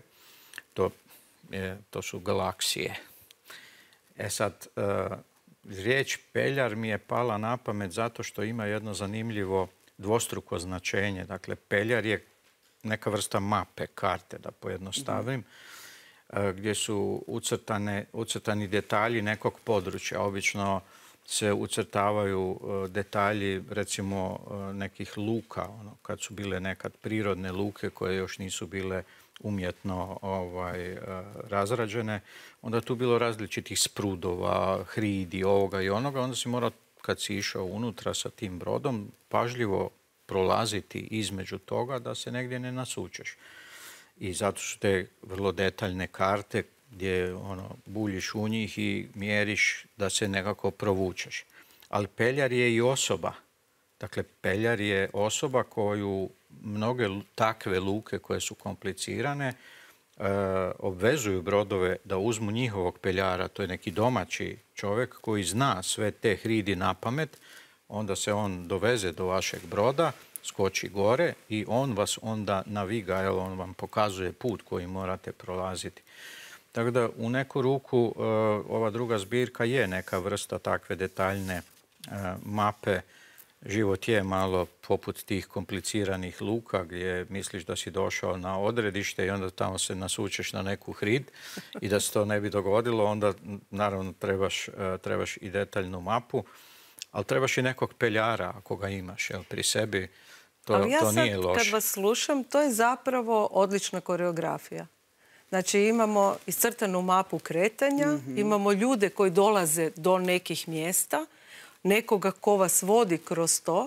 To su galaksije. E sad, riječ peljar mi je pala na pamet zato što ima jedno zanimljivo dvostruko značenje. Dakle, peljar je neka vrsta mape, karte, da pojednostavim, gdje su ucrtani detalji nekog područja. Obično se ucrtavaju detalji, recimo, nekih luka, kad su bile nekad prirodne luke koje još nisu bile umjetno razrađene. Onda je tu bilo različitih sprudova, hridi, ovoga i onoga. Onda si morao, kad si išao unutra sa tim brodom, pažljivo prolaziti između toga da se negdje ne nasučeš. I zato su te vrlo detaljne karte gdje buljiš u njih i mjeriš da se nekako provučeš. Ali peljar je i osoba. Dakle, peljar je osoba koju mnoge takve luke koje su komplicirane obvezuju brodove da uzmu njihovog peljara. To je neki domaći čovjek koji zna sve te hridi na pamet. Onda se on doveze do vašeg broda, skoči gore i on vas onda naviga, on vam pokazuje put koji morate prolaziti. Tako da u neku ruku ova druga zbirka je neka vrsta takve detaljne mape. Život je malo poput tih kompliciranih luka gdje misliš da si došao na odredište i onda tamo se nasučeš na neku hrid i da se to ne bi dogodilo, onda naravno trebaš i detaljnu mapu, ali trebaš i nekog peljara ako ga imaš pri sebi. To nije loše. Ali ja sad kad vas slušam, to je zapravo odlična koreografija. Znači imamo iscrtanu mapu kretanja, imamo ljude koji dolaze do nekih mjesta, nekoga ko vas vodi kroz to,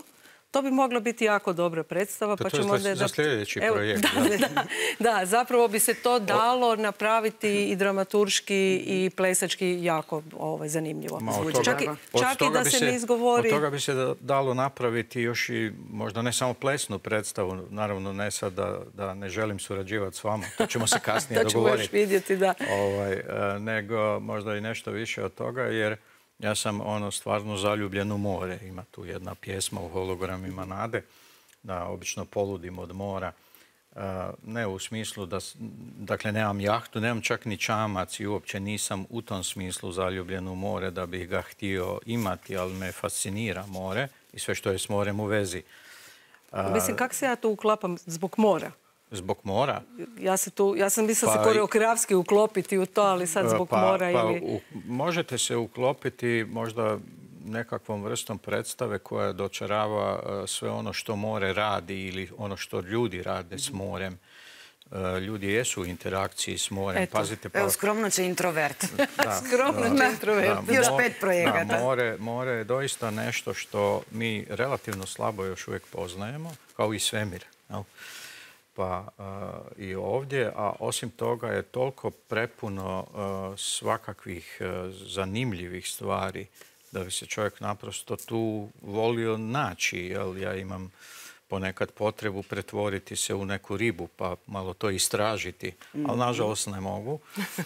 To bi mogla biti jako dobra predstava. To je za sljedeći projekt. Da, zapravo bi se to dalo napraviti i dramaturški i plesački jako zanimljivo. Čak i da se ne izgovori. Od toga bi se dalo napraviti još i možda ne samo plesnu predstavu, naravno ne sad da ne želim surađivati s vama, to ćemo se kasnije dogovoriti. To ćemo još vidjeti, da. Nego možda i nešto više od toga, jer ja sam stvarno zaljubljen u more. Ima tu jedna pjesma u Hologramima nade, da obično poludim od mora. Ne u smislu da, dakle, nemam jahtu, nemam čak ni čamac i uopće nisam u tom smislu zaljubljen u more da bih ga htio imati, ali me fascinira more i sve što je s morem u vezi. Mislim, kako se ja tu uklapam zbog mora? Zbog mora? Ja sam mislila se koreografski uklopiti u to, ali sad zbog mora ili... Možete se uklopiti možda nekakvom vrstom predstave koja dočarava sve ono što more radi ili ono što ljudi rade s morem. Ljudi jesu u interakciji s morem. Pazite, evo, skromno će introvert. Skromno će introvert. Još 5 projekata. More je doista nešto što mi relativno slabo još uvijek poznajemo, kao i svemir. Pa i ovdje, a osim toga je toliko prepuno svakakvih zanimljivih stvari da bi se čovjek naprosto tu volio naći. Jer ja imam ponekad potrebu pretvoriti se u neku ribu pa malo to istražiti, ali nažalost ne mogu.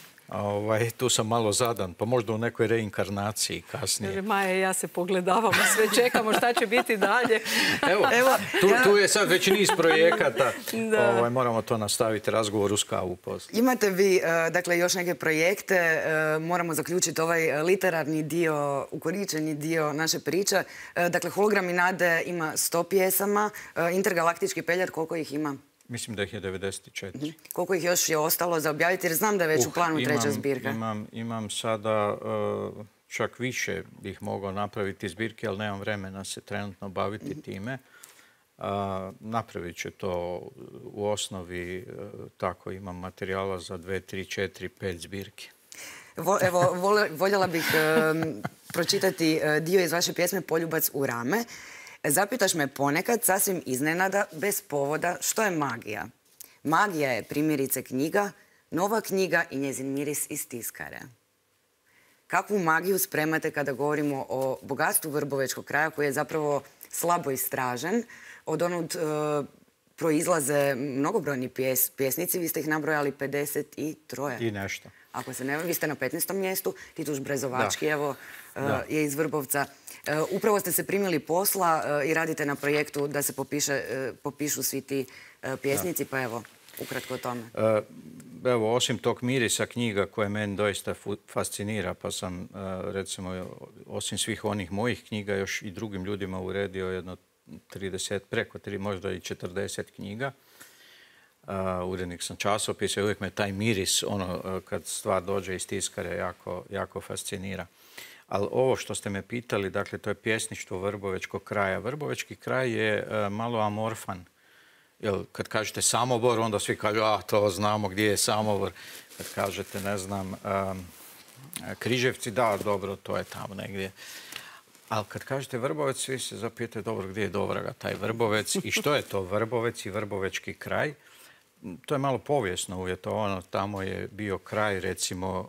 Tu sam malo zadan, pa možda u nekoj reinkarnaciji kasnije. Maja i ja se pogledavamo, sve čekamo šta će biti dalje. Evo, tu je sad već niz projekata. Moramo to nastaviti, razgovor uz kavu poslije. Imate vi, dakle, još neke projekte. Moramo zaključiti ovaj literarni dio, ukoričeni dio naše priče. Dakle, Hologrami nade ima 100 pjesama. Intergalaktički peljar, koliko ih ima? Mislim da ih je 94. Koliko ih još je ostalo za objaviti? Jer znam da je već u planu treća zbirka. Imam sada čak više bih mogao napraviti zbirke, ali nemam vremena se trenutno baviti time. Napravit ću to u osnovi, tako imam materijala za 2, 3, 4, 5 zbirki. Evo, voljela bih pročitati dio iz vaše pjesme Poljubac u rame. Zapitaš me ponekad, sasvim iznenada, bez povoda, što je magija? Magija je primjerice knjiga, nova knjiga i njezin miris iz tiskare. Kakvu magiju spremate kada govorimo o bogatstvu Vrbovečkog kraja koji je zapravo slabo istražen? Od onog proizlaze mnogobrojni pjesnici, vi ste ih nabrojali 53. I nešto. Ako se ne, vi ste na 15. mjestu, Tituš Brezovački, evo, je iz Vrbovca. Upravo ste se primili posla i radite na projektu da se popišu svi ti pjesnici, pa evo, ukratko o tome. Evo, osim tog mirisa knjiga koje meni doista fascinira, pa sam, recimo, osim svih onih mojih knjiga, još i drugim ljudima uredio jedno 30, preko 3, možda i 40 knjiga. Urednik sam časopisa i uvijek me taj miris, kad stvar dođe iz tiskare, jako fascinira. Ali ovo što ste me pitali, dakle, to je pjesništvo Vrbovečkog kraja. Vrbovečki kraj je malo amorfan. Kad kažete Samobor, onda svi kažu, to znamo gdje je Samobor. Kad kažete, ne znam, Križevci, da, dobro, to je tamo negdje. Ali kad kažete Vrbovec, svi se zapitaju, dobro, gdje je Dovraga taj Vrbovec i što je to Vrbovec i Vrbovečki kraj. To je malo povijesno uvjetovano. Tamo je bio kraj, recimo,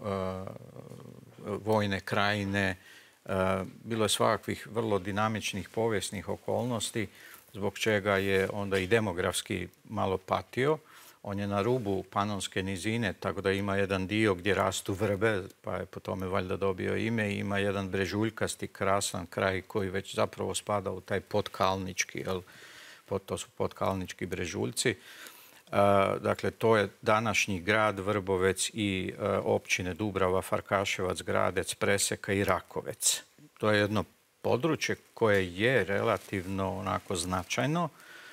vojne krajine. Bilo je svakakvih vrlo dinamičnih povijesnih okolnosti, zbog čega je onda i demografski malo patio. On je na rubu Panonske nizine, tako da ima jedan dio gdje rastu vrbe, pa je po tome valjda dobio ime. I ima jedan brežuljkasti, krasan kraj koji već zapravo spada u taj podkalnički, to su podkalnički brežuljci. Dakle, to je današnji grad Vrbovec i općine Dubrava, Farkaševac, Gradec, Preseka i Rakovec. To je jedno područje koje je relativno onako značajno.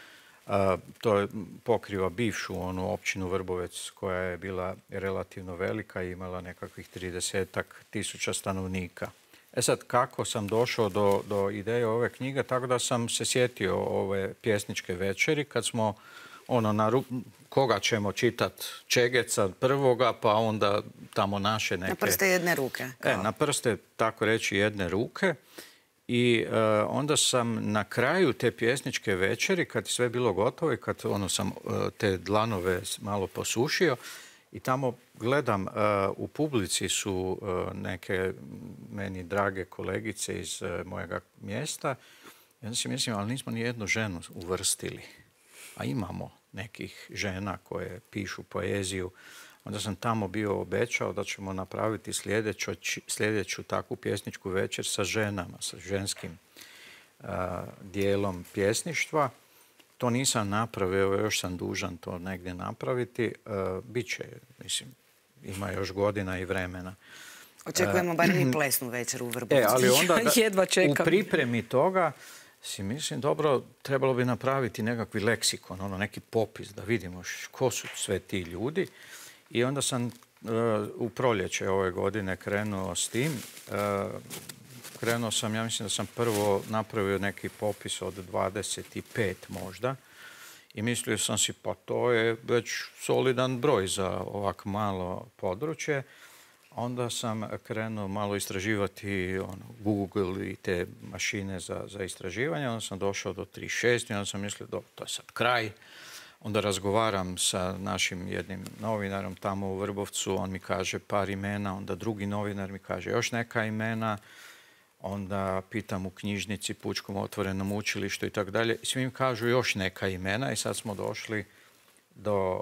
To pokriva bivšu onu općinu Vrbovec koja je bila relativno velika i imala nekakvih 30.000 stanovnika. Sad, kako sam došao do ideje ove knjige, tako da sam se sjetio ove pjesničke večeri kad smo koga ćemo čitati, Čegeca prvoga, pa onda tamo naše neke... Na prste jedne ruke. Na prste, tako reći, jedne ruke. I onda sam na kraju te pjesničke večeri, kad je sve bilo gotovo i kad sam te dlanove malo posušio, i tamo gledam, u publici su neke meni drage kolegice iz mojega mjesta. I onda si mislim, ali nismo ni jednu ženu uvrstili. A imamo nekih žena koje pišu poeziju. Onda sam tamo bio obećao da ćemo napraviti sljedeću takvu pjesničku večer sa ženama, sa ženskim dijelom pjesništva. To nisam napravio, još sam dužan to negdje napraviti. Biće, mislim, ima još godina i vremena. Očekujemo barem i plesnu večer u Vrbovcu. Ali onda Jedva čekam. U pripremi toga si mislim, dobro, trebalo bi napraviti nekakvi leksikon, neki popis da vidimo ko su sve ti ljudi. I onda sam u proljeće ove godine krenuo s tim. Krenuo sam, ja mislim da sam prvo napravio neki popis od 25 možda. I mislio sam si, pa to je već solidan broj za ovako malo područje. Onda sam krenuo malo istraživati Google i te mašine za istraživanje. Onda sam došao do 36 i onda sam mislio, dobro, to je sad kraj. Onda razgovaram sa našim jednim novinarom tamo u Vrbovcu. On mi kaže par imena, onda drugi novinar mi kaže još neka imena. Onda pitam u knjižnici, Pučkom otvorenom učilištu i tako dalje. Svi mi kažu još neka imena i sad smo došli do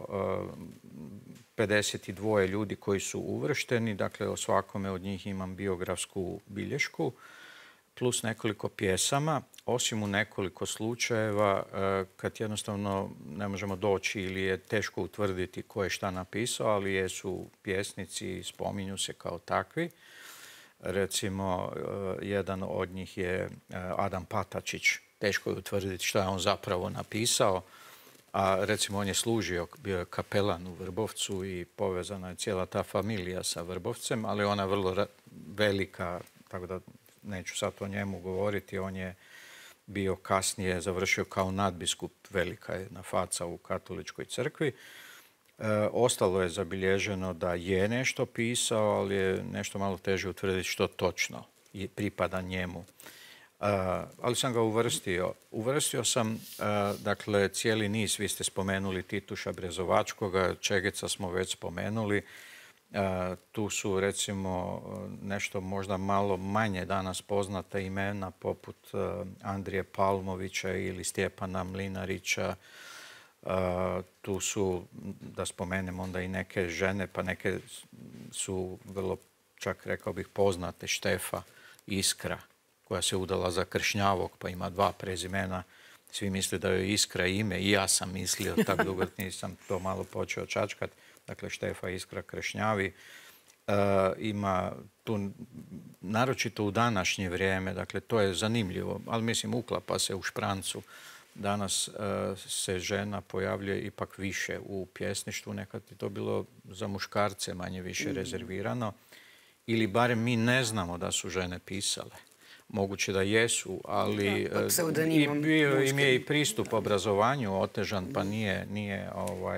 52 ljudi koji su uvršteni. Dakle, o svakome od njih imam biografsku bilješku plus nekoliko pjesama, osim u nekoliko slučajeva kad jednostavno ne možemo doći ili je teško utvrditi ko je šta napisao, ali jesu pjesnici, spominju se kao takvi. Recimo, jedan od njih je Adam Patačić. Teško je utvrditi šta je on zapravo napisao. A recimo on je služio, bio je kapelan u Vrbovcu i povezana je cijela ta familija sa Vrbovcem, ali ona je vrlo velika, tako da neću sad o njemu govoriti. On je bio kasnije, završio kao nadbiskup, velika jedna faca u katoličkoj crkvi. Ostalo je zabilježeno da je nešto pisao, ali je nešto malo teže utvrditi što točno pripada njemu. Ali sam ga uvrstio. Uvrstio sam, dakle, cijeli niz. Vi ste spomenuli Tituša Brezovačkoga, Čegeca smo već spomenuli. Tu su, recimo, nešto možda malo manje danas poznata imena poput Andrije Palmovića ili Stjepana Mlinarića. Tu su, da spomenem onda i neke žene, pa neke su vrlo, čak rekao bih, poznate. Štefa Iskra, koja se udala za Kršnjavog, pa ima 2 prezimena. Svi misle da je Iskra ime i ja sam mislio, tako dugo nisam to malo počeo čačkat. Dakle, Štefa Iskra Kršnjavi. Ima tu, naročito u današnje vrijeme, dakle, to je zanimljivo, ali mislim uklapa se u šprancu. Danas se žena pojavljuje ipak više u pjesništvu. Nekad je to bilo za muškarce manje više rezervirano. Ili barem mi ne znamo da su žene pisale. Moguće da jesu, ali im je i pristup obrazovanju otežan, pa nije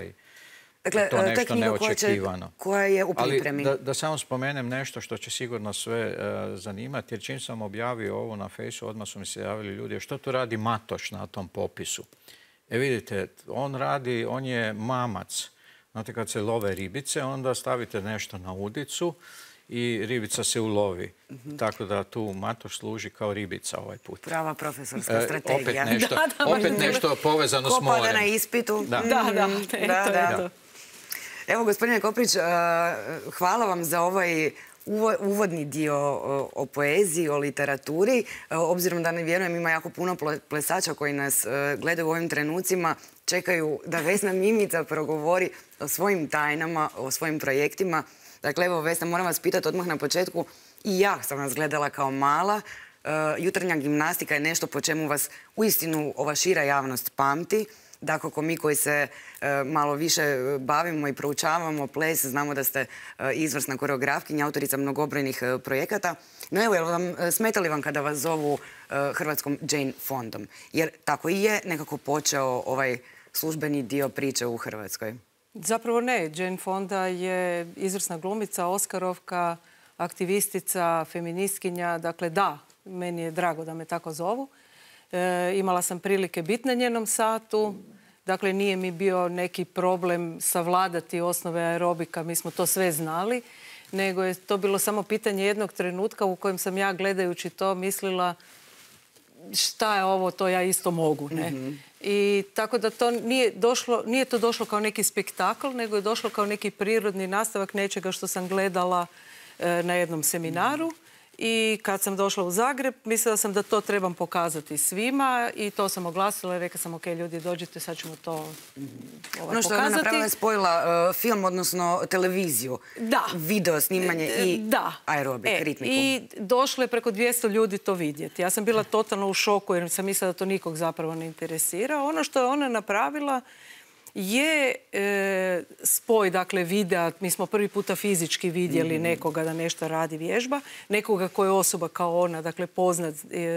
to nešto neočekivano. Koja je u pripremi. Ali da samo spomenem nešto što će sigurno sve zanimati, jer čim sam objavio ovo na Fejsu, odmah su mi se javili ljudi, što tu radi Matoš na tom popisu? Vidite, on je mamac. Znate, kad se love ribice, onda stavite nešto na udicu i ribica se ulovi. Tako da tu Matoš služi kao ribica ovaj put. Prava profesorska strategija. Opet nešto povezano s morem. Ko pada na ispitu. Da. Evo, gospodine Koprić, hvala vam za ovaj uvodni dio o poeziji, o literaturi. Obzirom da ne vjerujem, ima jako puno plesača koji nas gledaju u ovim trenucima, čekaju da Vesna Mimica progovori o svojim tajnama, o svojim projektima. Dakle, evo, Vesna, moram vas pitati odmah na početku. I ja sam vas gledala kao mala. Jutarnja gimnastika je nešto po čemu vas uistinu ova šira javnost pamti. Dakako, mi koji se malo više bavimo i proučavamo ples, znamo da ste izvrsna koreografkinja, autorica mnogobrojnih projekata. No evo, smeta li vam kada vas zovu Hrvatskom Jane Fondom? Jer tako i je nekako počeo ovaj službeni dio priče u Hrvatskoj. Zapravo ne. Jane Fonda je izvrsna glumica, Oskarovka, aktivistica, feministkinja. Dakle, da, Meni je drago da me tako zovu. Imala sam prilike biti na njenom satu. Dakle, nije mi bio neki problem savladati osnove aerobika. Mi smo to sve znali. Nego je to bilo samo pitanje jednog trenutka u kojem sam ja, gledajući to, mislila šta je ovo, to ja isto mogu. Ne? I tako da to nije to došlo kao neki spektakl, nego je došlo kao neki prirodni nastavak nečega što sam gledala na jednom seminaru. I kad sam došla u Zagreb, mislila sam da to trebam pokazati svima i to sam oglasila i rekla sam, ok, ljudi, dođite, sad ćemo to pokazati. Ono što je ona napravila je spojila film, odnosno televiziju. Da. Video snimanje i aerobik, ritmiku. I došlo je preko 200 ljudi to vidjeti. Ja sam bila totalno u šoku jer sam mislila da to nikog zapravo ne interesira. Ono što je ona napravila je spoj, dakle, videa. Mi smo prvi puta fizički vidjeli nekoga da nešto radi, vježba. Nekoga koja je osoba kao ona, dakle, poznat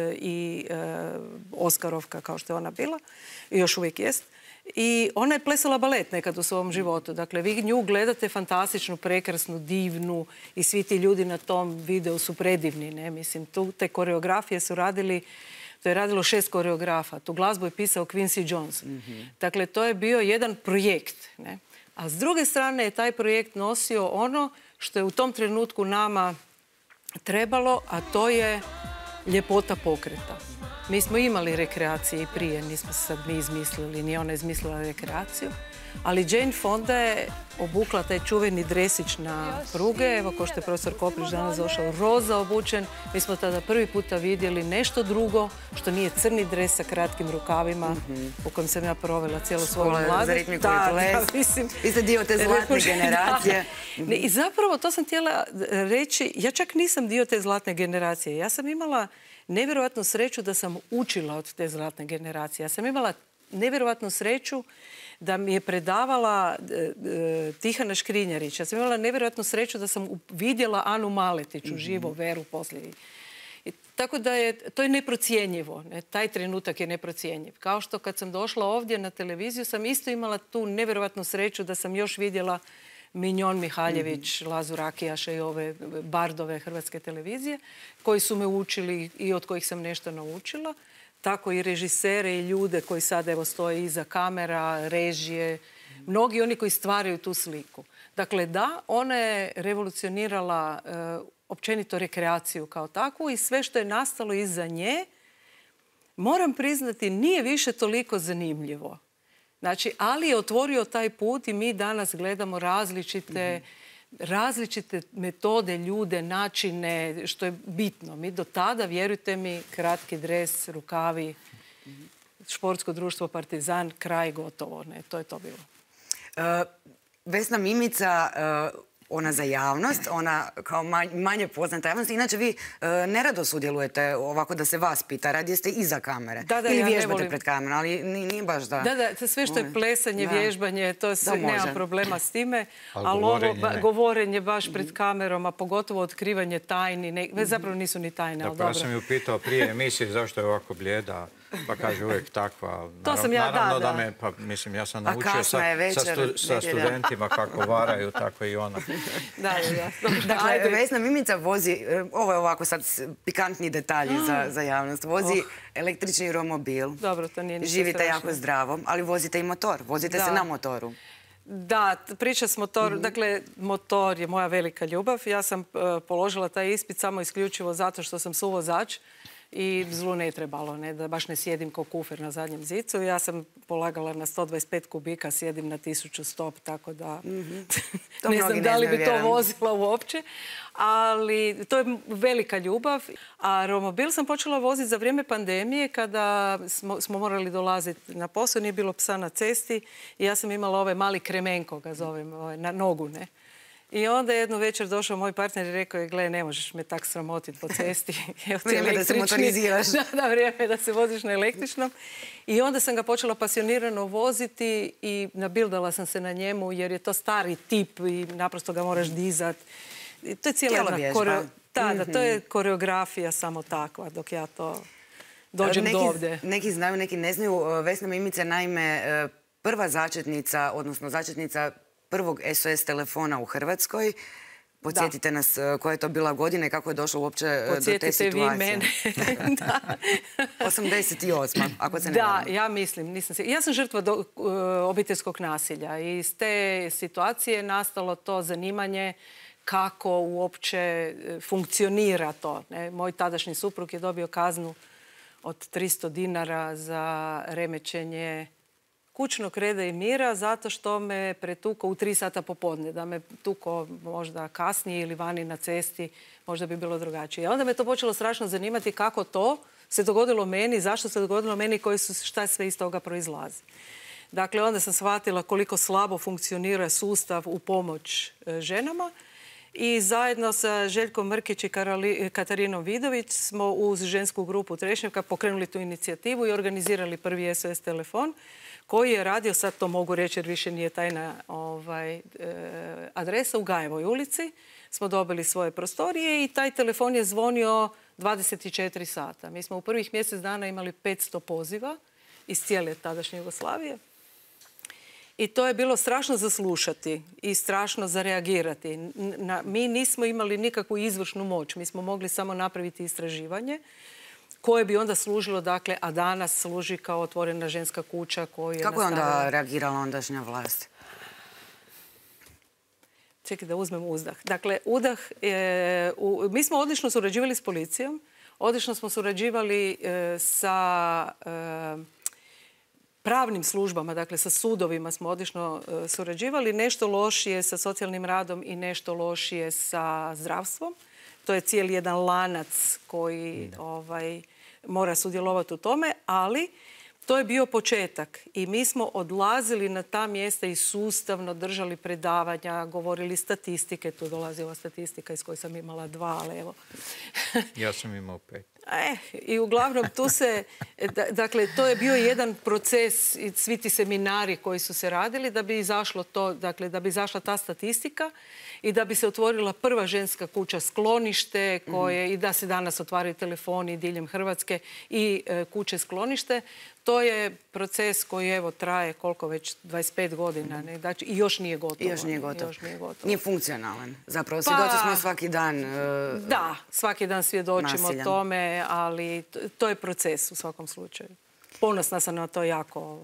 i Oskarovka kao što je ona bila. I još uvijek jest. I ona je plesala balet nekad u svom životu. Dakle, vi nju gledate fantastičnu, prekrasnu, divnu i svi ti ljudi na tom videu su predivni. Ne? Mislim, tu te koreografije su radili. To je radilo 6 koreografa. Tu glazbu je pisao Quincy Jones. Dakle, to je bio jedan projekt. Ne? A s druge strane je taj projekt nosio ono što je u tom trenutku nama trebalo, a to je ljepota pokreta. Mi smo imali rekreacije i prije, nismo se sad mi izmislili, ni ona izmislila rekreaciju. Ali Jane Fonda je obukla taj čuveni dresić na pruge. Evo, ko što je profesor Koprić danas došao, roza obučen. Mi smo tada prvi puta vidjeli nešto drugo, što nije crni dres sa kratkim rukavima, u kojem sam ja provela cijelu svoju mladost. Za ritmiku i ples. Vi ste dio te zlatne generacije. I zapravo, to sam htjela reći, ja čak nisam dio te zlatne generacije. Ja sam imala nevjerojatnu sreću da sam učila od te zlatne generacije. Ja sam imala nevjerojatnu sreću da mi je predavala Tihana Škrinjarić. Ja sam imala nevjerojatnu sreću da sam vidjela Anu Maletić u živo, Veru poslije. Tako da to je neprocjenjivo. Ne? Taj trenutak je neprocjenjiv. Kao što kad sam došla ovdje na televiziju sam isto imala tu nevjerojatnu sreću da sam još vidjela Minjon Mihaljević, Lazu Rakijaša i ove bardove Hrvatske televizije koji su me učili i od kojih sam nešto naučila. Tako i režisere i ljude koji sad evo stoje iza kamera, režije, mnogi oni koji stvaraju tu sliku. Dakle, da, ona je revolucionirala općenito rekreaciju kao takvu i sve što je nastalo iza nje, moram priznati, nije više toliko zanimljivo. Znači, ali je otvorio taj put i mi danas gledamo različite metode, ljude, načine, što je bitno. Mi do tada, vjerujte mi, kratki dres, rukavi, športsko društvo Partizan, kraj, gotovo. Ne, to je to bilo. Vesna Mimica, ona za javnost, ona kao manje poznata javnost. Inače, vi nerado sudjelujete ovako da se vas pita. Radije ste iza kamere. Ili vježbate pred kamerom, ali nije baš da... Da, sve što je plesanje, vježbanje, to sve nema problema s time. Ali ovo govorenje baš pred kamerom, a pogotovo otkrivanje tajni, zapravo nisu ni tajne, ali dobro. Ja sam ju pitao prije emisije zašto je ovako blijeda, pa kaže uvijek takva. To sam ja, naravno da me, pa mislim, ja sam naučio sa studentima kako varaju, tako i ona. Dakle, Vesna Mimica vozi, ovo je ovako sad pikantni detalji za javnost, vozi električni romobil. Dobro, to nije ništa živite jako zdravo, ali vozite i motor, vozite se na motoru. Da, priča s motorom. Dakle, motor je moja velika ljubav. Ja sam položila taj ispit samo isključivo zato što sam suvozač i zlu ne trebalo, da baš ne sjedim kao kufer na zadnjem zicu. Ja sam polagala na 125 kubika, sjedim na 1000 stop, tako da ne znam da li bi to vozila uopće. Ali to je velika ljubav. A romobil sam počela voziti za vrijeme pandemije kada smo morali dolaziti na posao, nije bilo psa na cesti i ja sam imala ovaj mali kremenko, ga zovem, na nogu, ne? I onda jednu večer došao moj partner i rekao je, gle, ne možeš me tak sramotiti po cesti. Vrijeme da se motoriziraš. Da, vrijeme da se voziš na električnom. I onda sam ga počela pasionirano voziti i nabildala sam se na njemu jer je to stari tip i naprosto ga moraš dizat. To je cijela jedna to je koreografija samo takva dok ja to dođem do ovdje. Neki znaju, neki ne znaju. Vesna Mimica je naime prva začetnica, odnosno začetnica prvog SOS telefona u Hrvatskoj. Podsjetite nas koja je to bila godina i kako je došlo uopće do te situacije. Podsjetite vi mene. 88. ako se ne varam. Da, ja mislim. Ja sam žrtva obiteljskog nasilja i iz te situacije je nastalo to zanimanje kako uopće funkcionira to. Moj tadašnji suprug je dobio kaznu od 300 dinara za remećenje kućnog reda i mira zato što me pretukao u 3 sata popodne. Da me tukao možda kasnije ili vani na cesti, možda bi bilo drugačije. Onda me to počelo strašno zanimati kako to se dogodilo meni, zašto se dogodilo meni i šta sve iz toga proizlazi. Dakle, onda sam shvatila koliko slabo funkcionira sustav u pomoć ženama i zajedno sa Željkom Mrkić i Katarinom Vidović smo uz žensku grupu Trešnjevka pokrenuli tu inicijativu i organizirali prvi SOS telefon koji je radio, sad to mogu reći jer više nije tajna adresa, u Gajevoj ulici. Smo dobili svoje prostorije i taj telefon je zvonio 24 sata. Mi smo u prvih mjesec dana imali 500 poziva iz cijele tadašnje Jugoslavije. I to je bilo strašno za slušati i strašno za reagirati. Mi nismo imali nikakvu izvršnu moć. Mi smo mogli samo napraviti istraživanje koje bi onda služilo, dakle, a danas služi kao otvorena ženska kuća koju je Kako je onda reagirala ondašnja vlast? Čekaj da uzmem uzdah. Dakle, mi smo odlično surađivali s policijom, odlično smo surađivali sa pravnim službama, dakle sa sudovima smo odlično surađivali, nešto lošije sa socijalnim radom i nešto lošije sa zdravstvom. To je cijeli jedan lanac koji mora sudjelovati u tome, ali to je bio početak i mi smo odlazili na ta mjesta i sustavno držali predavanja, govorili statistike, tu dolazi ova statistika iz koje sam imala 2, ali evo. Ja sam imao 5. I uglavnom tu se, dakle, to je bio jedan proces i svi ti seminari koji su se radili da bi izašlo to, dakle, da bi izašla ta statistika i da bi se otvorila prva ženska kuća sklonište i da se danas otvaraju telefoni diljem Hrvatske i kuće sklonište. To je proces koji evo traje koliko već 25 godina. Ne? Znači, i još nije gotovo. Još nije gotovo. Nije funkcionalan. Zapravo svjedoci smo svaki dan. Da, svaki dan svjedočimo tome, ali to je proces u svakom slučaju. Ponosna sam na to jako.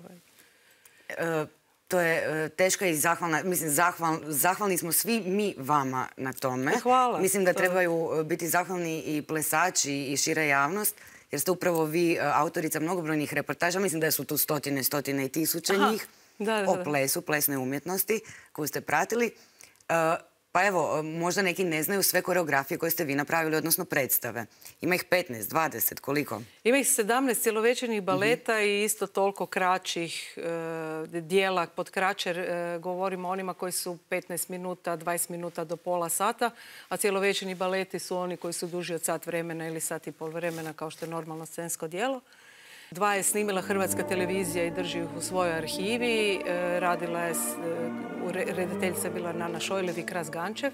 To je teška i zahvalna. Mislim, zahvalni smo svi mi vama na tome. Hvala. Mislim da trebaju biti zahvalni i plesači i šira javnost. Jer ste upravo vi autorica mnogobrojnih reportaža. Mislim da su tu stotine i tisuće njih o plesu, plesnoj umjetnosti koju ste pratili. Pa evo, možda neki ne znaju sve koreografije koje ste vi napravili, odnosno predstave. Ima ih 15, 20, koliko? Ima ih 17 cjelovečernih baleta i isto toliko kraćih dijela. Pod kraće govorimo o onima koji su 15 minuta, 20 minuta do pola sata, a cjelovečerni baleti su oni koji su duži od sat vremena ili sat i pol vremena, kao što je normalno scensko djelo. 2 je snimila Hrvatska televizija i drži ih u svojoj arhivi. Radila je, redateljica bila Nana Šojlev i Kras Gančev.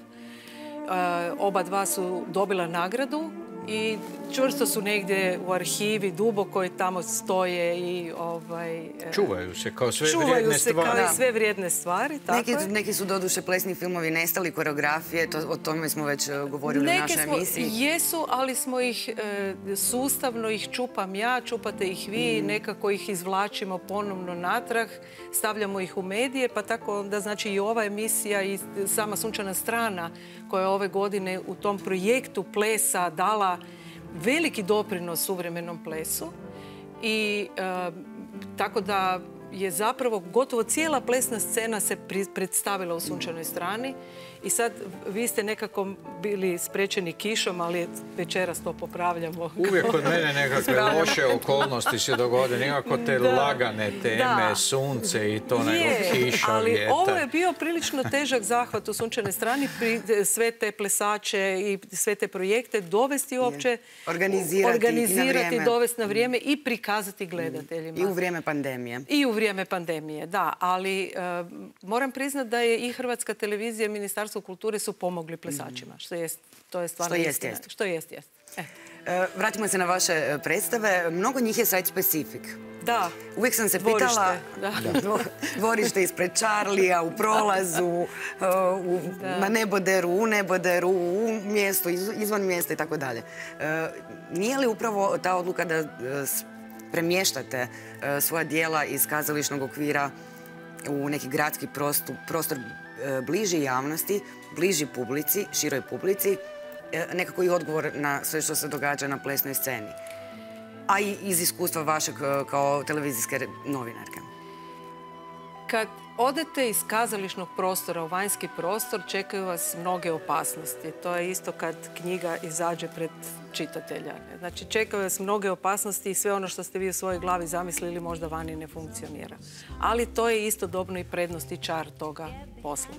Oba 2 su dobila nagradu i čvrsto su negdje u arhivi, duboko i tamo stoje i čuvaju se kao sve vrijedne stvari. Čuvaju se kao i sve vrijedne stvari. Neki su doduše plesni filmovi nestali, koreografije, o tome smo već govorili u našoj emisiji. Jesu, ali smo ih sustavno ih čupam ja, čupate ih vi, nekako ih izvlačimo ponovno natrag, stavljamo ih u medije, pa tako da znači i ova emisija i sama Sunčana strana koja je ove godine u tom projektu plesa dala veliki doprinos suvremenom plesu i tako da je zapravo gotovo cijela plesna scena se predstavila u Sunčanoj strani i sad vi ste nekako bili sprečeni kišom, ali večeras to popravljamo. Uvijek kod mene nekakve loše okolnosti se dogode, nekako te lagane teme, sunce i to nego kiša, ali vjetar. ovo je bio prilično težak zahvat u Sunčanoj strani, sve te plesače i sve te projekte dovesti uopće, organizirati, dovesti na vrijeme i prikazati gledateljima. I u vrijeme pandemije. I u vrijeme pandemije, da. Ali moram priznati da je i Hrvatska televizija i Ministarstvo kulture su pomogli plesačima. To je stvarno istina. Što jest. Vratimo se na vaše predstave. Mnogo njih je site specific. Da. Uvijek sam se pitala, dvorište ispred Charlija, u prolazu, na neboderu, u neboderu, u mjestu, izvan mjesta i tako dalje. Nije li upravo ta odluka da premještate svoja dijela iz kazališnog okvira u neki gradski prostor bliži javnosti, bliži publici, široj publici, nekako i odgovor na sve što se događa na plesnoj sceni? A i iz iskustva vašeg kao televizijske novinarke. Kad odete iz kazališnog prostora u vanjski prostor, čekaju vas mnoge opasnosti. To je isto kad knjiga izađe pred čitatelja. Znači, čekaju vas mnoge opasnosti i sve ono što ste vi u svojoj glavi zamislili možda vani ne funkcionira. Ali to je istodobno i prednost i čar toga posla.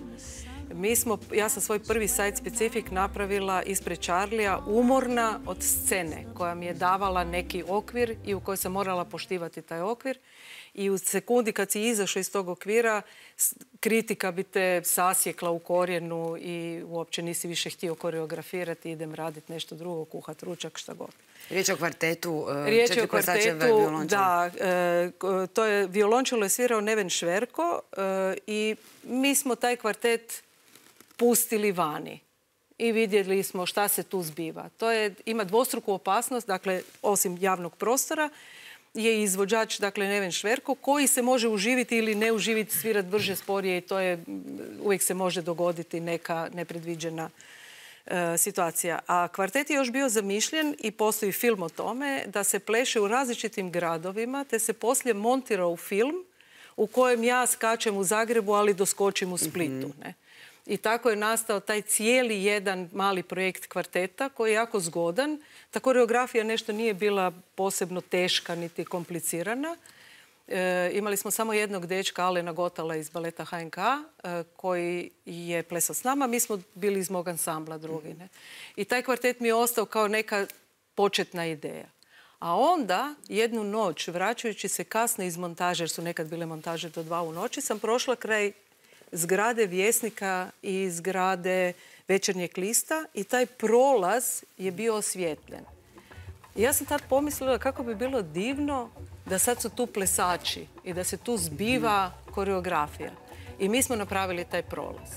Ja sam svoj prvi sajt specifik napravila ispred Charlija, umorna od scene koja mi je davala neki okvir i u kojoj sam morala poštivati taj okvir. I u sekundi kad si izašao iz tog okvira, kritika bi te sasjekla u korijenu i uopće nisi više htio koreografirati, idem raditi nešto drugo, kuhat ručak, šta god. Riječ je o kvartetu. Riječ je o kvartetu, da. Violončelo je svirao Neven Šverko i mi smo taj kvartet pustili vani i vidjeli smo šta se tu zbiva. Ima dvostruku opasnost, dakle, osim javnog prostora, je izvođač, dakle, Neven Šverko, koji se može uživiti ili ne uživiti, svirati brže, sporije i uvijek se može dogoditi neka nepredviđena situacija. A kvartet je još bio zamišljen i postoji film o tome da se pleše u različitim gradovima, te se poslije montira u film u kojem ja skačem u Zagrebu, ali doskočim u Splitu. Ne? I tako je nastao taj cijeli jedan mali projekt kvarteta koji je jako zgodan. Ta koreografija nešto nije bila posebno teška niti komplicirana. Imali smo samo jednog dečka, Alena Gotala iz baleta HNK, koji je plesao s nama. Mi smo bili iz mog ansambla drugi. Ne? I taj kvartet mi je ostao kao neka početna ideja. A onda, jednu noć, vraćajući se kasno iz montaže, jer su nekad bile montaže do 2 u noći, sam prošla kraj zgrade Vjesnika i zgrade Večernjeg lista i taj prolaz je bio osvijetljen. I ja sam tad pomislila kako bi bilo divno da sad su tu plesači i da se tu zbiva koreografija. I mi smo napravili taj prolaz.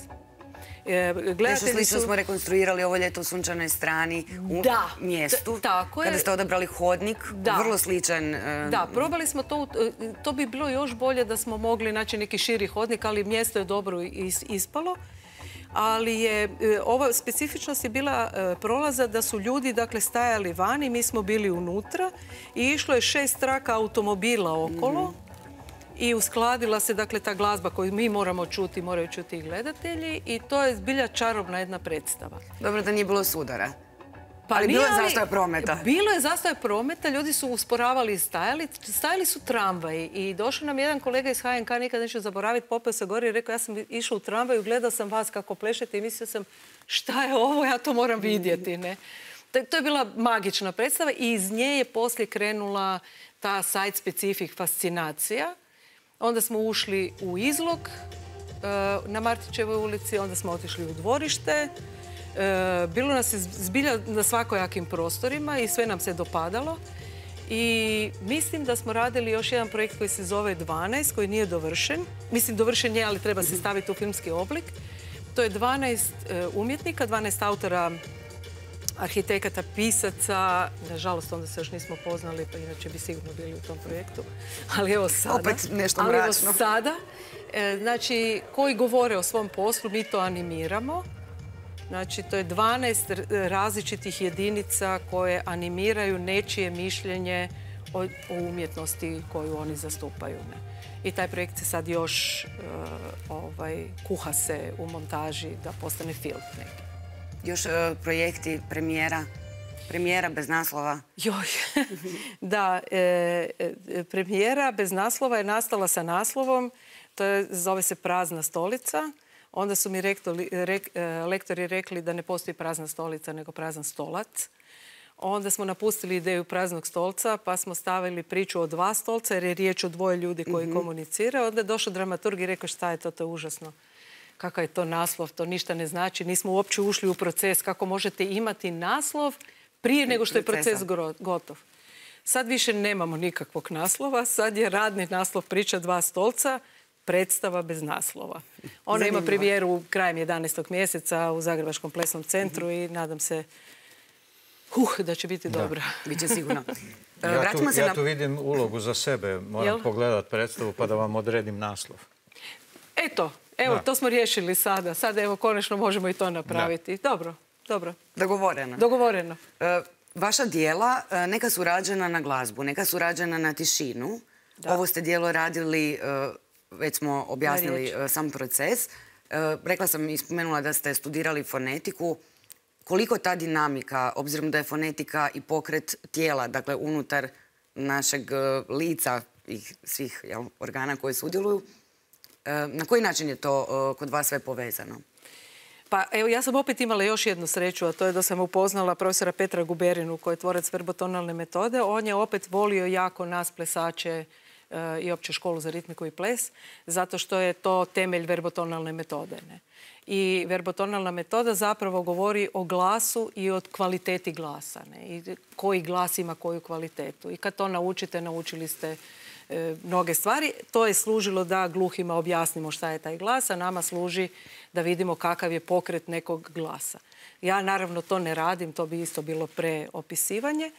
Nešto slično smo rekonstruirali ovo ljeto u Sunčanoj strani u mjestu. Kada ste odabrali hodnik, vrlo sličan. Da, probali smo to. To bi bilo još bolje da smo mogli naći neki širi hodnik, ali mjesto je dobro ispalo. Ali ova specifičnost je bila prolaza da su ljudi, dakle, stajali vani, mi smo bili unutra i išlo je 6 traka automobila okolo. I uskladila se, dakle, ta glazba koju mi moramo čuti, moraju čuti i gledatelji. I to je zbilja čarobna jedna predstava. Dobro da nije bilo sudara. Ali bilo je zastoja prometa. Bilo je zastoja prometa, ljudi su usporavali i stajali su tramvaji. I došao nam jedan kolega iz HNK, nikad neću zaboraviti, popeo se gore i rekao, ja sam išao u tramvaju, gledao sam vas kako plešete i mislio sam, šta je ovo, ja to moram vidjeti. Ne? To je bila magična predstava i iz nje je poslije krenula ta site specific fascinacija. Onda smo ušli u Izlog na Martićevoj ulici, onda smo otišli u dvorište. Bilo nas je zbilja na svakojakim prostorima i sve nam se dopadalo. I mislim da smo radili još jedan projekt koji se zove 12, koji nije dovršen. Mislim, dovršen je, ali treba se staviti u filmski oblik. To je 12 umjetnika, 12 autora, arhitekata, pisaca. Nažalost, onda se još nismo poznali, pa inače bi sigurno bili u tom projektu. Ali evo sada. Opet nešto mračno. Ali evo sada. Znači, koji govore o svom poslu, mi to animiramo. Znači, to je 12 različitih jedinica koje animiraju nečije mišljenje o umjetnosti koju oni zastupaju. I taj projekt se sad još kuha se u montaži da postane film neki. Još projekti, premijera bez naslova? Da, premijera bez naslova je nastala sa naslovom, zove se Prazna stolica. Onda su mi lektori rekli da ne postoji prazna stolica, nego prazan stolac. Onda smo napustili ideju praznog stolca, pa smo stavili priču o 2 stolca, jer je riječ o 2 ljudi koji komuniciraju. Onda je došao dramaturg i rekao, šta je to, to je užasno. Kakav je to naslov, to ništa ne znači. Nismo uopće ušli u proces kako možete imati naslov prije nego što je proces gotov. Sad više nemamo nikakvog naslova, sad je radni naslov Priča dva stolca, predstava bez naslova. Ona ima premijeru krajem 11. mjeseca u Zagrebačkom plesnom centru i nadam se da će biti dobro. Biće sigurno. Ja tu vidim ulogu za sebe. Moram pogledat predstavu pa da vam odredim naslov. Evo, to smo riješili sada. Sada evo konačno možemo i to napraviti. Dobro. Dogovoreno. Vaša dijela neka su rađena na glazbu, neka su rađena na tišinu. Ovo ste dijelo radili, već smo objasnili sam proces. Rekla sam i spomenula da ste studirali fonetiku. Koliko ta dinamika, obzirom da je fonetika i pokret tijela, dakle unutar našeg lica i svih organa koji sudjeluju, na koji način je to kod vas sve povezano? Pa evo, ja sam opet imala još jednu sreću, a to je da sam upoznala profesora Petra Guberinu, koji je tvorac verbotonalne metode. On je opet volio jako nas, plesače, i opće školu za ritmiku i ples, zato što je to temelj verbotonalne metode. I verbotonalna metoda zapravo govori o glasu i o kvaliteti glasa. I koji glas ima koju kvalitetu. I kad to naučite, naučili ste mnoge stvari. To je služilo da gluhima objasnimo šta je taj glas, a nama služi da vidimo kakav je pokret nekog glasa. Ja naravno to ne radim, to bi isto bilo preopisivanje,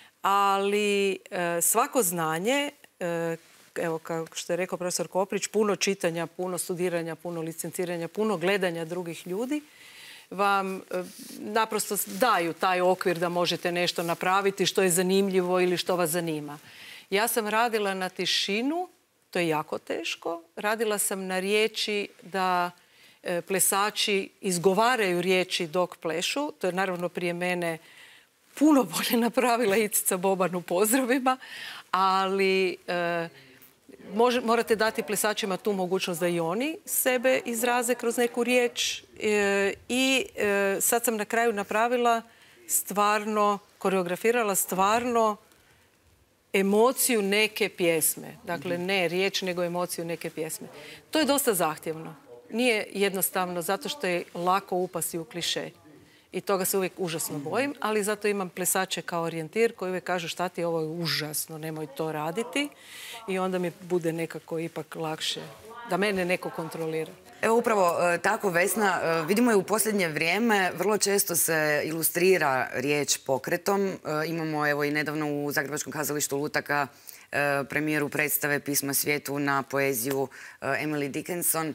ali svako znanje, evo kao što je rekao profesor Koprić, puno čitanja, puno studiranja, puno licenciranja, puno gledanja drugih ljudi vam naprosto daju taj okvir da možete nešto napraviti što je zanimljivo ili što vas zanima. Ja sam radila na tišinu, to je jako teško. Radila sam na riječi da plesači izgovaraju riječi dok plešu. To je naravno prije mene puno bolje napravila Icica Boban u Pozdravima, ali morate dati plesačima tu mogućnost da i oni sebe izraze kroz neku riječ. I sad sam na kraju napravila stvarno, koreografirala stvarno emociju neke pjesme. Dakle, ne riječ, nego emociju neke pjesme. To je dosta zahtjevno. Nije jednostavno zato što je lako upasti u kliše. I toga se uvijek užasno bojim, ali zato imam plesače kao orijentir koji uvijek kažu šta ti, ovo je užasno, nemoj to raditi. I onda mi bude nekako ipak lakše da mene neko kontrolira. Evo upravo tako, Vesna, vidimo je u posljednje vrijeme, vrlo često se ilustrira riječ pokretom. Imamo evo i nedavno u Zagrebačkom kazalištu Lutaka premijeru predstave Pisma svijetu na poeziju Emily Dickinson.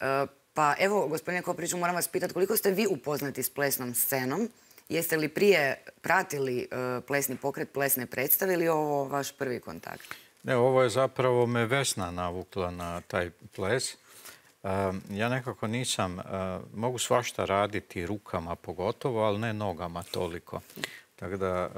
Pa evo, gospodine Kopriću, moram vas pitati koliko ste vi upoznati s plesnom scenom? Jeste li prije pratili plesni pokret, plesne predstave ili je ovo vaš prvi kontakt? Ne, ovo je zapravo me Vesna navukla na taj ples. Ja nekako nisam, mogu svašta raditi rukama pogotovo, ali ne nogama toliko. Tako da,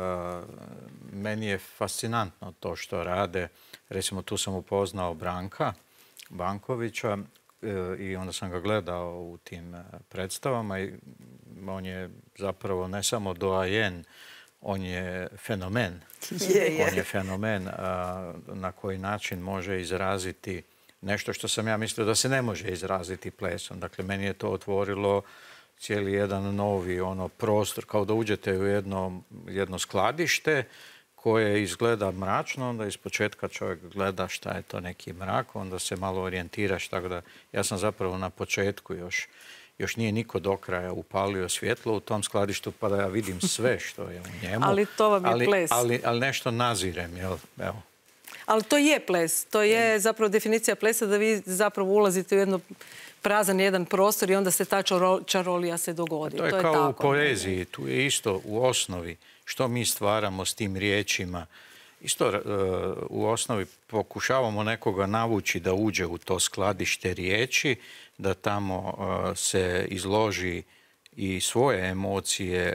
meni je fascinantno to što rade. Recimo, tu sam upoznao Branka Bankovića i onda sam ga gledao u tim predstavama i on je zapravo ne samo doajen, on je fenomen. On je fenomen na koji način može izraziti nešto što sam ja mislio da se ne može izraziti plesom. Dakle, meni je to otvorilo cijeli jedan novi prostor, kao da uđete u jedno skladište koje izgleda mračno, onda ispočetka čovjek gleda šta je to neki mrak, onda se malo orijentiraš, tako da ja sam zapravo na početku još nije niko do kraja upalio svjetlo u tom skladištu pa da ja vidim sve što je u njemu. Ali to vam je ples. Ali nešto nazirem, jel? Evo. Ali to je ples. To je zapravo definicija plesa da vi zapravo ulazite u prazan jedan prostor i onda se ta čarolija se dogodi. To je kao u poeziji. Tu je isto u osnovi što mi stvaramo s tim riječima. Isto u osnovi pokušavamo nekoga navući da uđe u to skladište riječi, da tamo se izloži i svoje emocije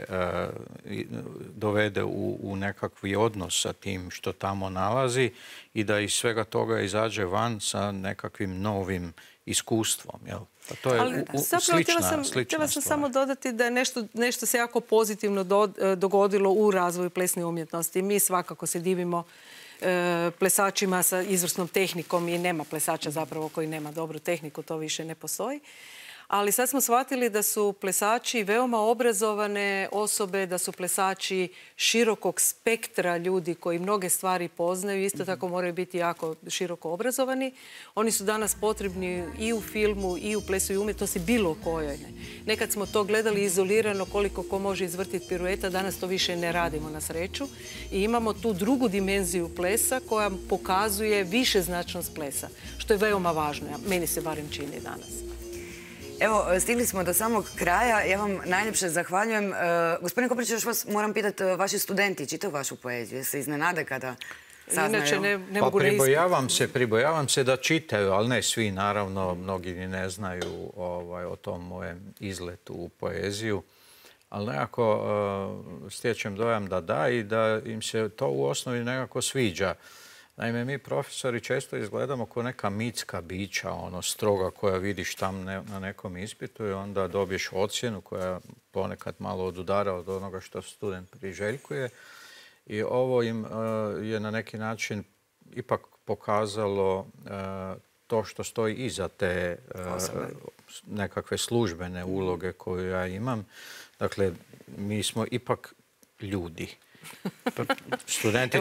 dovede u nekakvi odnos sa tim što tamo nalazi i da iz svega toga izađe van sa nekakvim novim iskustvom. Jel? Pa to je slična htjela sam samo dodati da je nešto se jako pozitivno dogodilo u razvoju plesne umjetnosti. Mi svakako se divimo plesačima sa izvrsnom tehnikom i nema plesača zapravo koji nema dobru tehniku, to više ne postoji. Ali sad smo shvatili da su plesači veoma obrazovane osobe, da su plesači širokog spektra ljudi koji mnoge stvari poznaju. Isto tako moraju biti jako široko obrazovani. Oni su danas potrebni i u filmu, i u plesu i umjetnosti, bilo kojoj. Nekad smo to gledali izolirano koliko ko može izvrtiti pirueta, danas to više ne radimo na sreću. I imamo tu drugu dimenziju plesa koja pokazuje višeznačnost plesa, što je veoma važno. Meni se barem čini danas. Evo, stigli smo do samog kraja. Ja vam najljepše zahvaljujem. Gospodine Koprić, još vas moram pitati, vaši studenti čitaju vašu poeziju? Se iznenade kada saznaju? Inače ne mogu ne ispiti. Pribojavam se da čitaju, ali ne svi, naravno. Mnogi ne znaju o tom mojem izletu u poeziju. Ali nekako stječem dojam da i da im se to u osnovi nekako sviđa. Naime, mi profesori često izgledamo kao neka mitska bića, stroga koja vidiš tam na nekom ispitu i onda dobiješ ocjenu koja ponekad malo odudara od onoga što student priželjkuje. I ovo im je na neki način ipak pokazalo to što stoji iza te nekakve službene uloge koju ja imam. Dakle, mi smo ipak ljudi. Studenti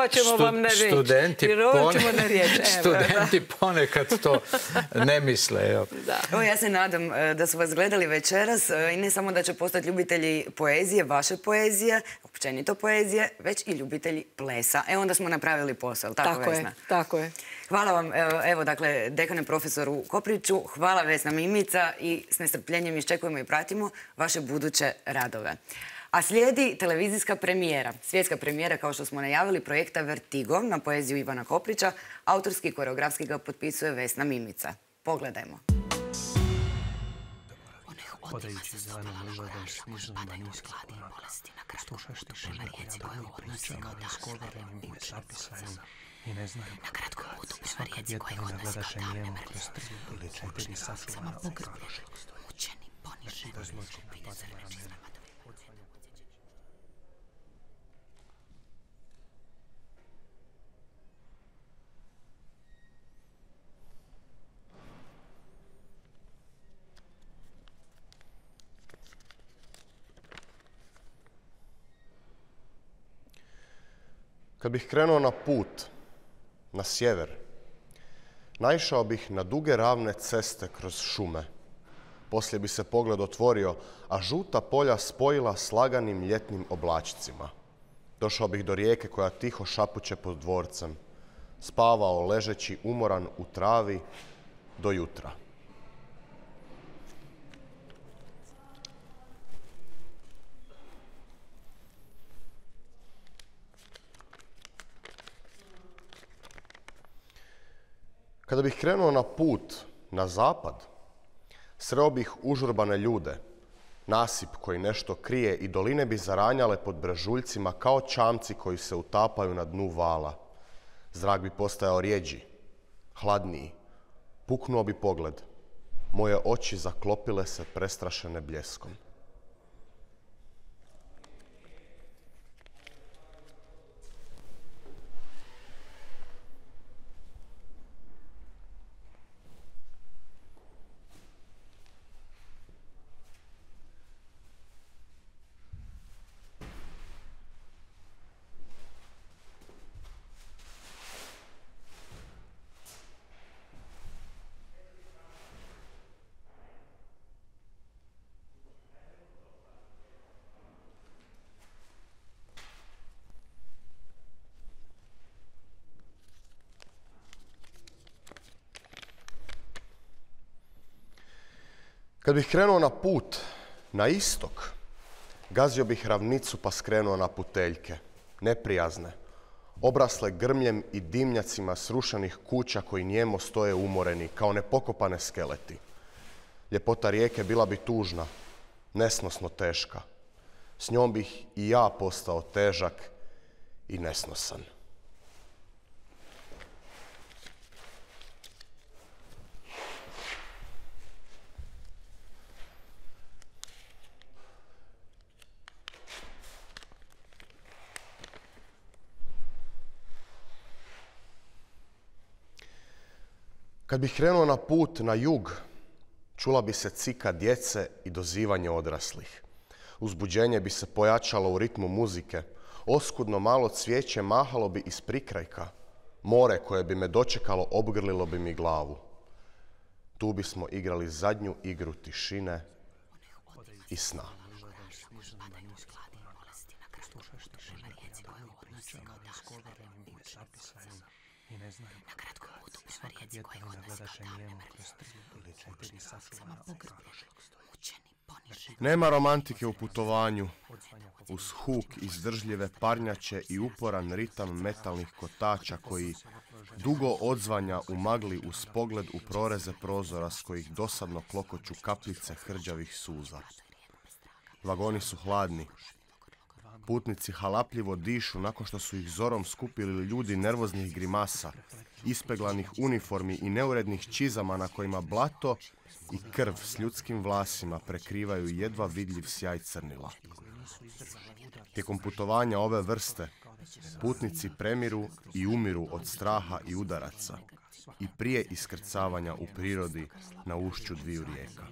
ponekad to ne misle. Ja se nadam da su vas gledali večeras i ne samo da će postati ljubitelji poezije, vaše poezije, općenito poezije, već i ljubitelji plesa. Onda smo napravili posao, tako Vesna? Tako je. Hvala vam, dakle, dekane profesoru Kopriću, hvala Vesna Mimica i s nestrpljenjem iščekujemo i pratimo vaše buduće radove. A slijedi televizijska premijera. Svjetska premijera, kao što smo najavili, projekta Vertigo na poeziju Ivana Koprića. Autorski i koreografski ga potpisuje Vesna Mimica. Pogledajmo. Hodajući zelenom livadom s nizom banijskih konaka, slušaš tišinu koja bavi pričama neskovarenim zapisajem i ne znaju kako kad. Svaka vjetrina gledaše njemu kroz 3 ili 4 sačuvana okra prošlosti. Bezmoćno pada na ramena. Kad bih krenuo na put, na sjever, naišao bih na duge ravne ceste kroz šume. Poslije bi se pogled otvorio, a žuta polja spojila s laganim ljetnim oblačicima. Došao bih do rijeke koja tiho šapuće pod dvorcem. Spavao ležeći umoran u travi do jutra. Kada bih krenuo na put na zapad, sreo bih užurbane ljude, nasip koji nešto krije i doline bi zaranjale pod brežuljcima kao čamci koji se utapaju na dnu vala. Zrak bi postajao rjeđi, hladniji, puknuo bi pogled. Moje oči zaklopile se prestrašene bljeskom. Kad bih krenuo na put, na istok, gazio bih ravnicu pa skrenuo na puteljke, neprijazne, obrasle grmljem i dimnjacima srušenih kuća koji nijemo stoje umoreni, kao nepokopane skeleti. Ljepota rijeke bila bi tužna, nesnosno teška. S njom bih i ja postao težak i nesnosan. Kad bih krenuo na put na jug, Čula bi se cika djece i dozivanje odraslih. Uzbuđenje bi se pojačalo u ritmu muzike. Oskudno malo cvijeće mahalo bi iz prikrajka. More koje bi me dočekalo obgrlilo bi mi glavu. Tu bismo igrali zadnju igru tišine i sna. Nema romantike u putovanju, uz huk izdržljive parnjače i uporan ritam metalnih kotača koji dugo odzvanja u magli uz pogled u proreze prozora s kojih dosadno klokoću kapljice hrđavih suza. Vagoni su hladni. Putnici halapljivo dišu nakon što su ih zorom skupili ljudi nervoznih grimasa, ispeglanih uniformi i neurednih čizama na kojima blato i krv s ljudskim vlasima prekrivaju jedva vidljiv sjaj crnila. Tijekom putovanja ove vrste, putnici premiru i umiru od straha i udaraca i prije iskrcavanja u prirodi na ušću dviju rijeka.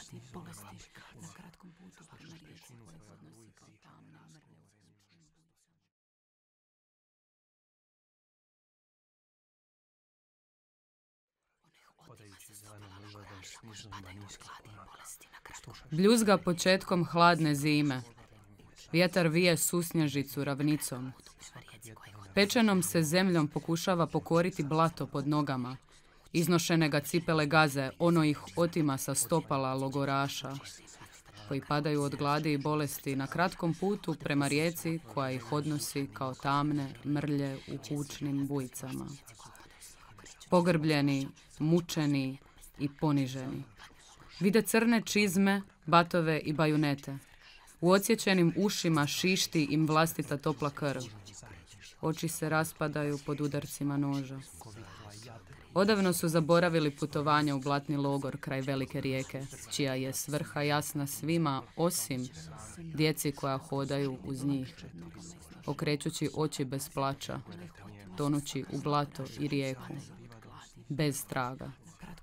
Bljuzga početkom hladne zime. Vjetar vije susnježicu ravnicom. Pečenom se zemljom pokušava pokoriti blato pod nogama. Iznošene ga cipele gaze, ono ih otima sa stopala logoraša, koji padaju od gladi i bolesti na kratkom putu prema rijeci koja ih odnosi kao tamne mrlje u kućnim bujicama. Pogrbljeni, mučeni i poniženi. Vide crne čizme, batove i bajunete. U odsječenim ušima šišti im vlastita topla krv. Oči se raspadaju pod udarcima noža. Odavno su zaboravili putovanje u blatni logor kraj velike rijeke, čija je svrha jasna svima osim djeci koja hodaju uz njih. Okrećući oči bez plača, tonući u blato i rijeku, bez traga.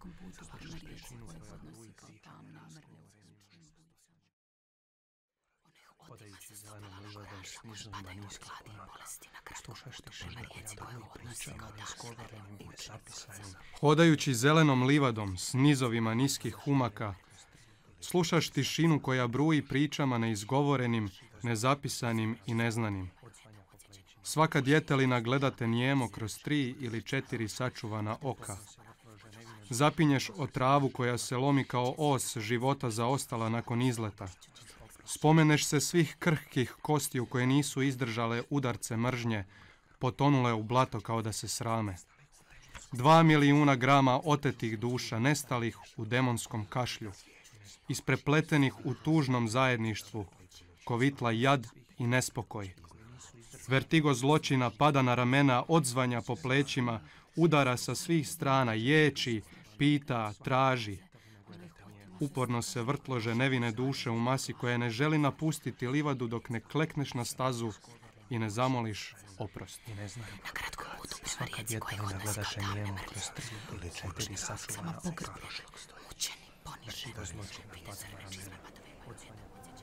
Hodajući zelenom livadom s nizovima niskih humaka, slušaš tišinu koja bruji pričama neizgovorenim, nezapisanim i neznanim. Svaka djetelina gleda te nijemo kroz 3 ili 4 sačuvana oka. Zapinješ o travu koja se lomi kao os života zaostala nakon izleta. Spomeneš se svih krhkih kostiju koje nisu izdržale udarce mržnje, potonule u blato kao da se srame. 2 milijuna grama otetih duša, nestalih u demonskom kašlju, isprepletenih u tužnom zajedništvu, kovitla jad i nespokoj. Vertigo zločina pada na ramena, odzvanja po plećima, udara sa svih strana, ječi, pita, traži. Uporno se vrtlože nevine duše u masi koja ne želi napustiti livadu dok ne klekneš na stazu i ne zamoliš oprost. Na kratkom putu prema rijeci koje odnosi kao tamne mrlje ili 4 sačuvana oka. Mučeni, poniženi, vide crne čizme, batove i bajunete.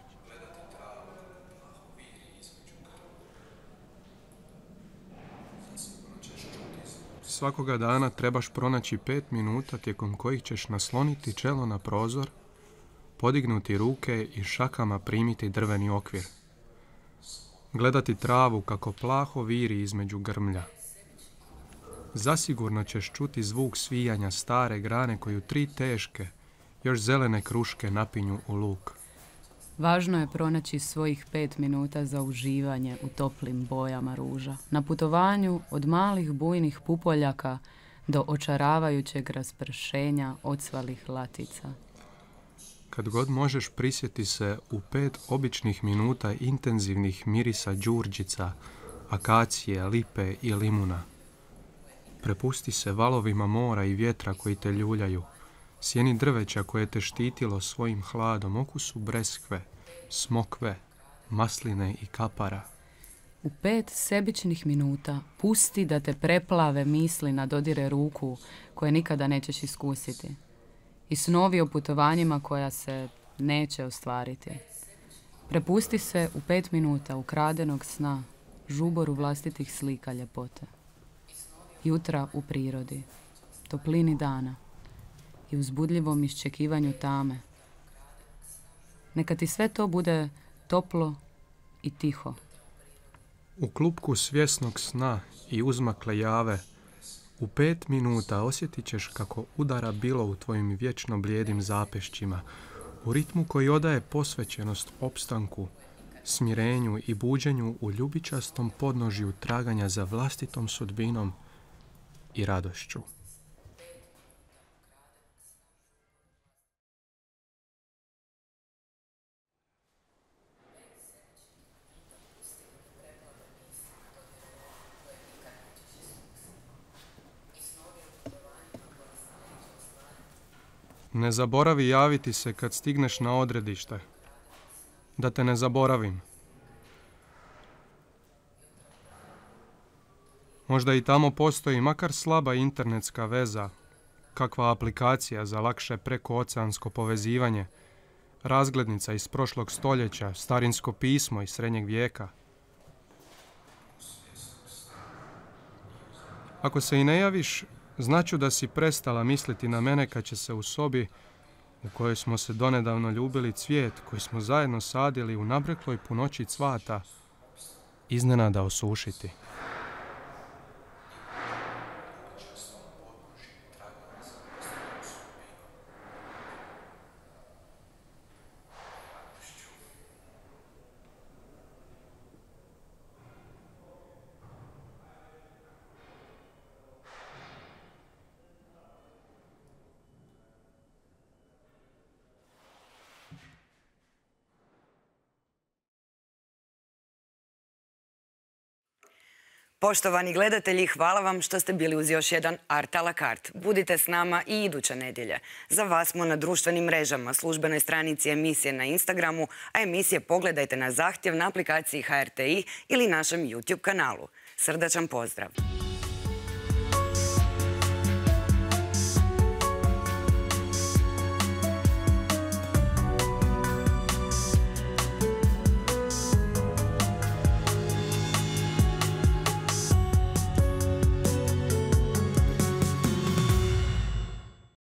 Svakoga dana trebaš pronaći 5 minuta tijekom kojih ćeš nasloniti čelo na prozor, podignuti ruke i šakama primiti drveni okvir. Gledati travu kako plaho viri između grmlja. Zasigurno ćeš čuti zvuk svijanja stare grane koju 3 teške, još zelene kruške napinju u luk. Važno je pronaći svojih 5 minuta za uživanje u toplim bojama ruža. Na putovanju od malih bujnih pupoljaka do očaravajućeg raspršenja odsvalih latica. Kad god možeš prisjeti se u 5 običnih minuta intenzivnih mirisa đurđica, akacije, lipe i limuna. Prepusti se valovima mora i vjetra koji te ljuljaju, sjeni drveća koje te štitilo svojim hladom, okusu breskve, smokve, masline i kapara. U 5 sebičnih minuta pusti da te preplave misli na dodire ruku koje nikada nećeš iskusiti. i snovi o putovanjima koja se neće ostvariti. Prepusti se u 5 minuta ukradenog sna, žuboru vlastitih slika ljepote. Jutra u prirodi, toplini dana i uzbudljivom iščekivanju tame. Neka ti sve to bude toplo i tiho. U klupku svjesnog sna i uzmakle jave, u 5 minuta osjetit ćeš kako udara bilo u tvojim vječno blijedim zapešćima, u ritmu koji odaje posvećenost opstanku, smirenju i buđenju u ljubičastom podnožju traganja za vlastitom sudbinom i radošću. Ne zaboravi javiti se kad stigneš na odredište. Da te ne zaboravim. Možda i tamo postoji makar slaba internetska veza, kakva aplikacija za lakše prekooceansko povezivanje, razglednica iz prošlog stoljeća, starinsko pismo iz srednjeg vijeka. Ako se i ne javiš, znaću da si prestala misliti na mene kad će se u sobi u kojoj smo se donedavno ljubili cvijet koji smo zajedno sadili u nabrekloj punoći cvata iznenada osušiti. Poštovani gledatelji, hvala vam što ste bili uz još jedan Art a la carte. Budite s nama i iduće nedjelje. Za vas smo na društvenim mrežama, službenoj stranici emisije na Instagramu, a emisije pogledajte na zahtjev na aplikaciji HRTI ili našem YouTube kanalu. Srdačan pozdrav!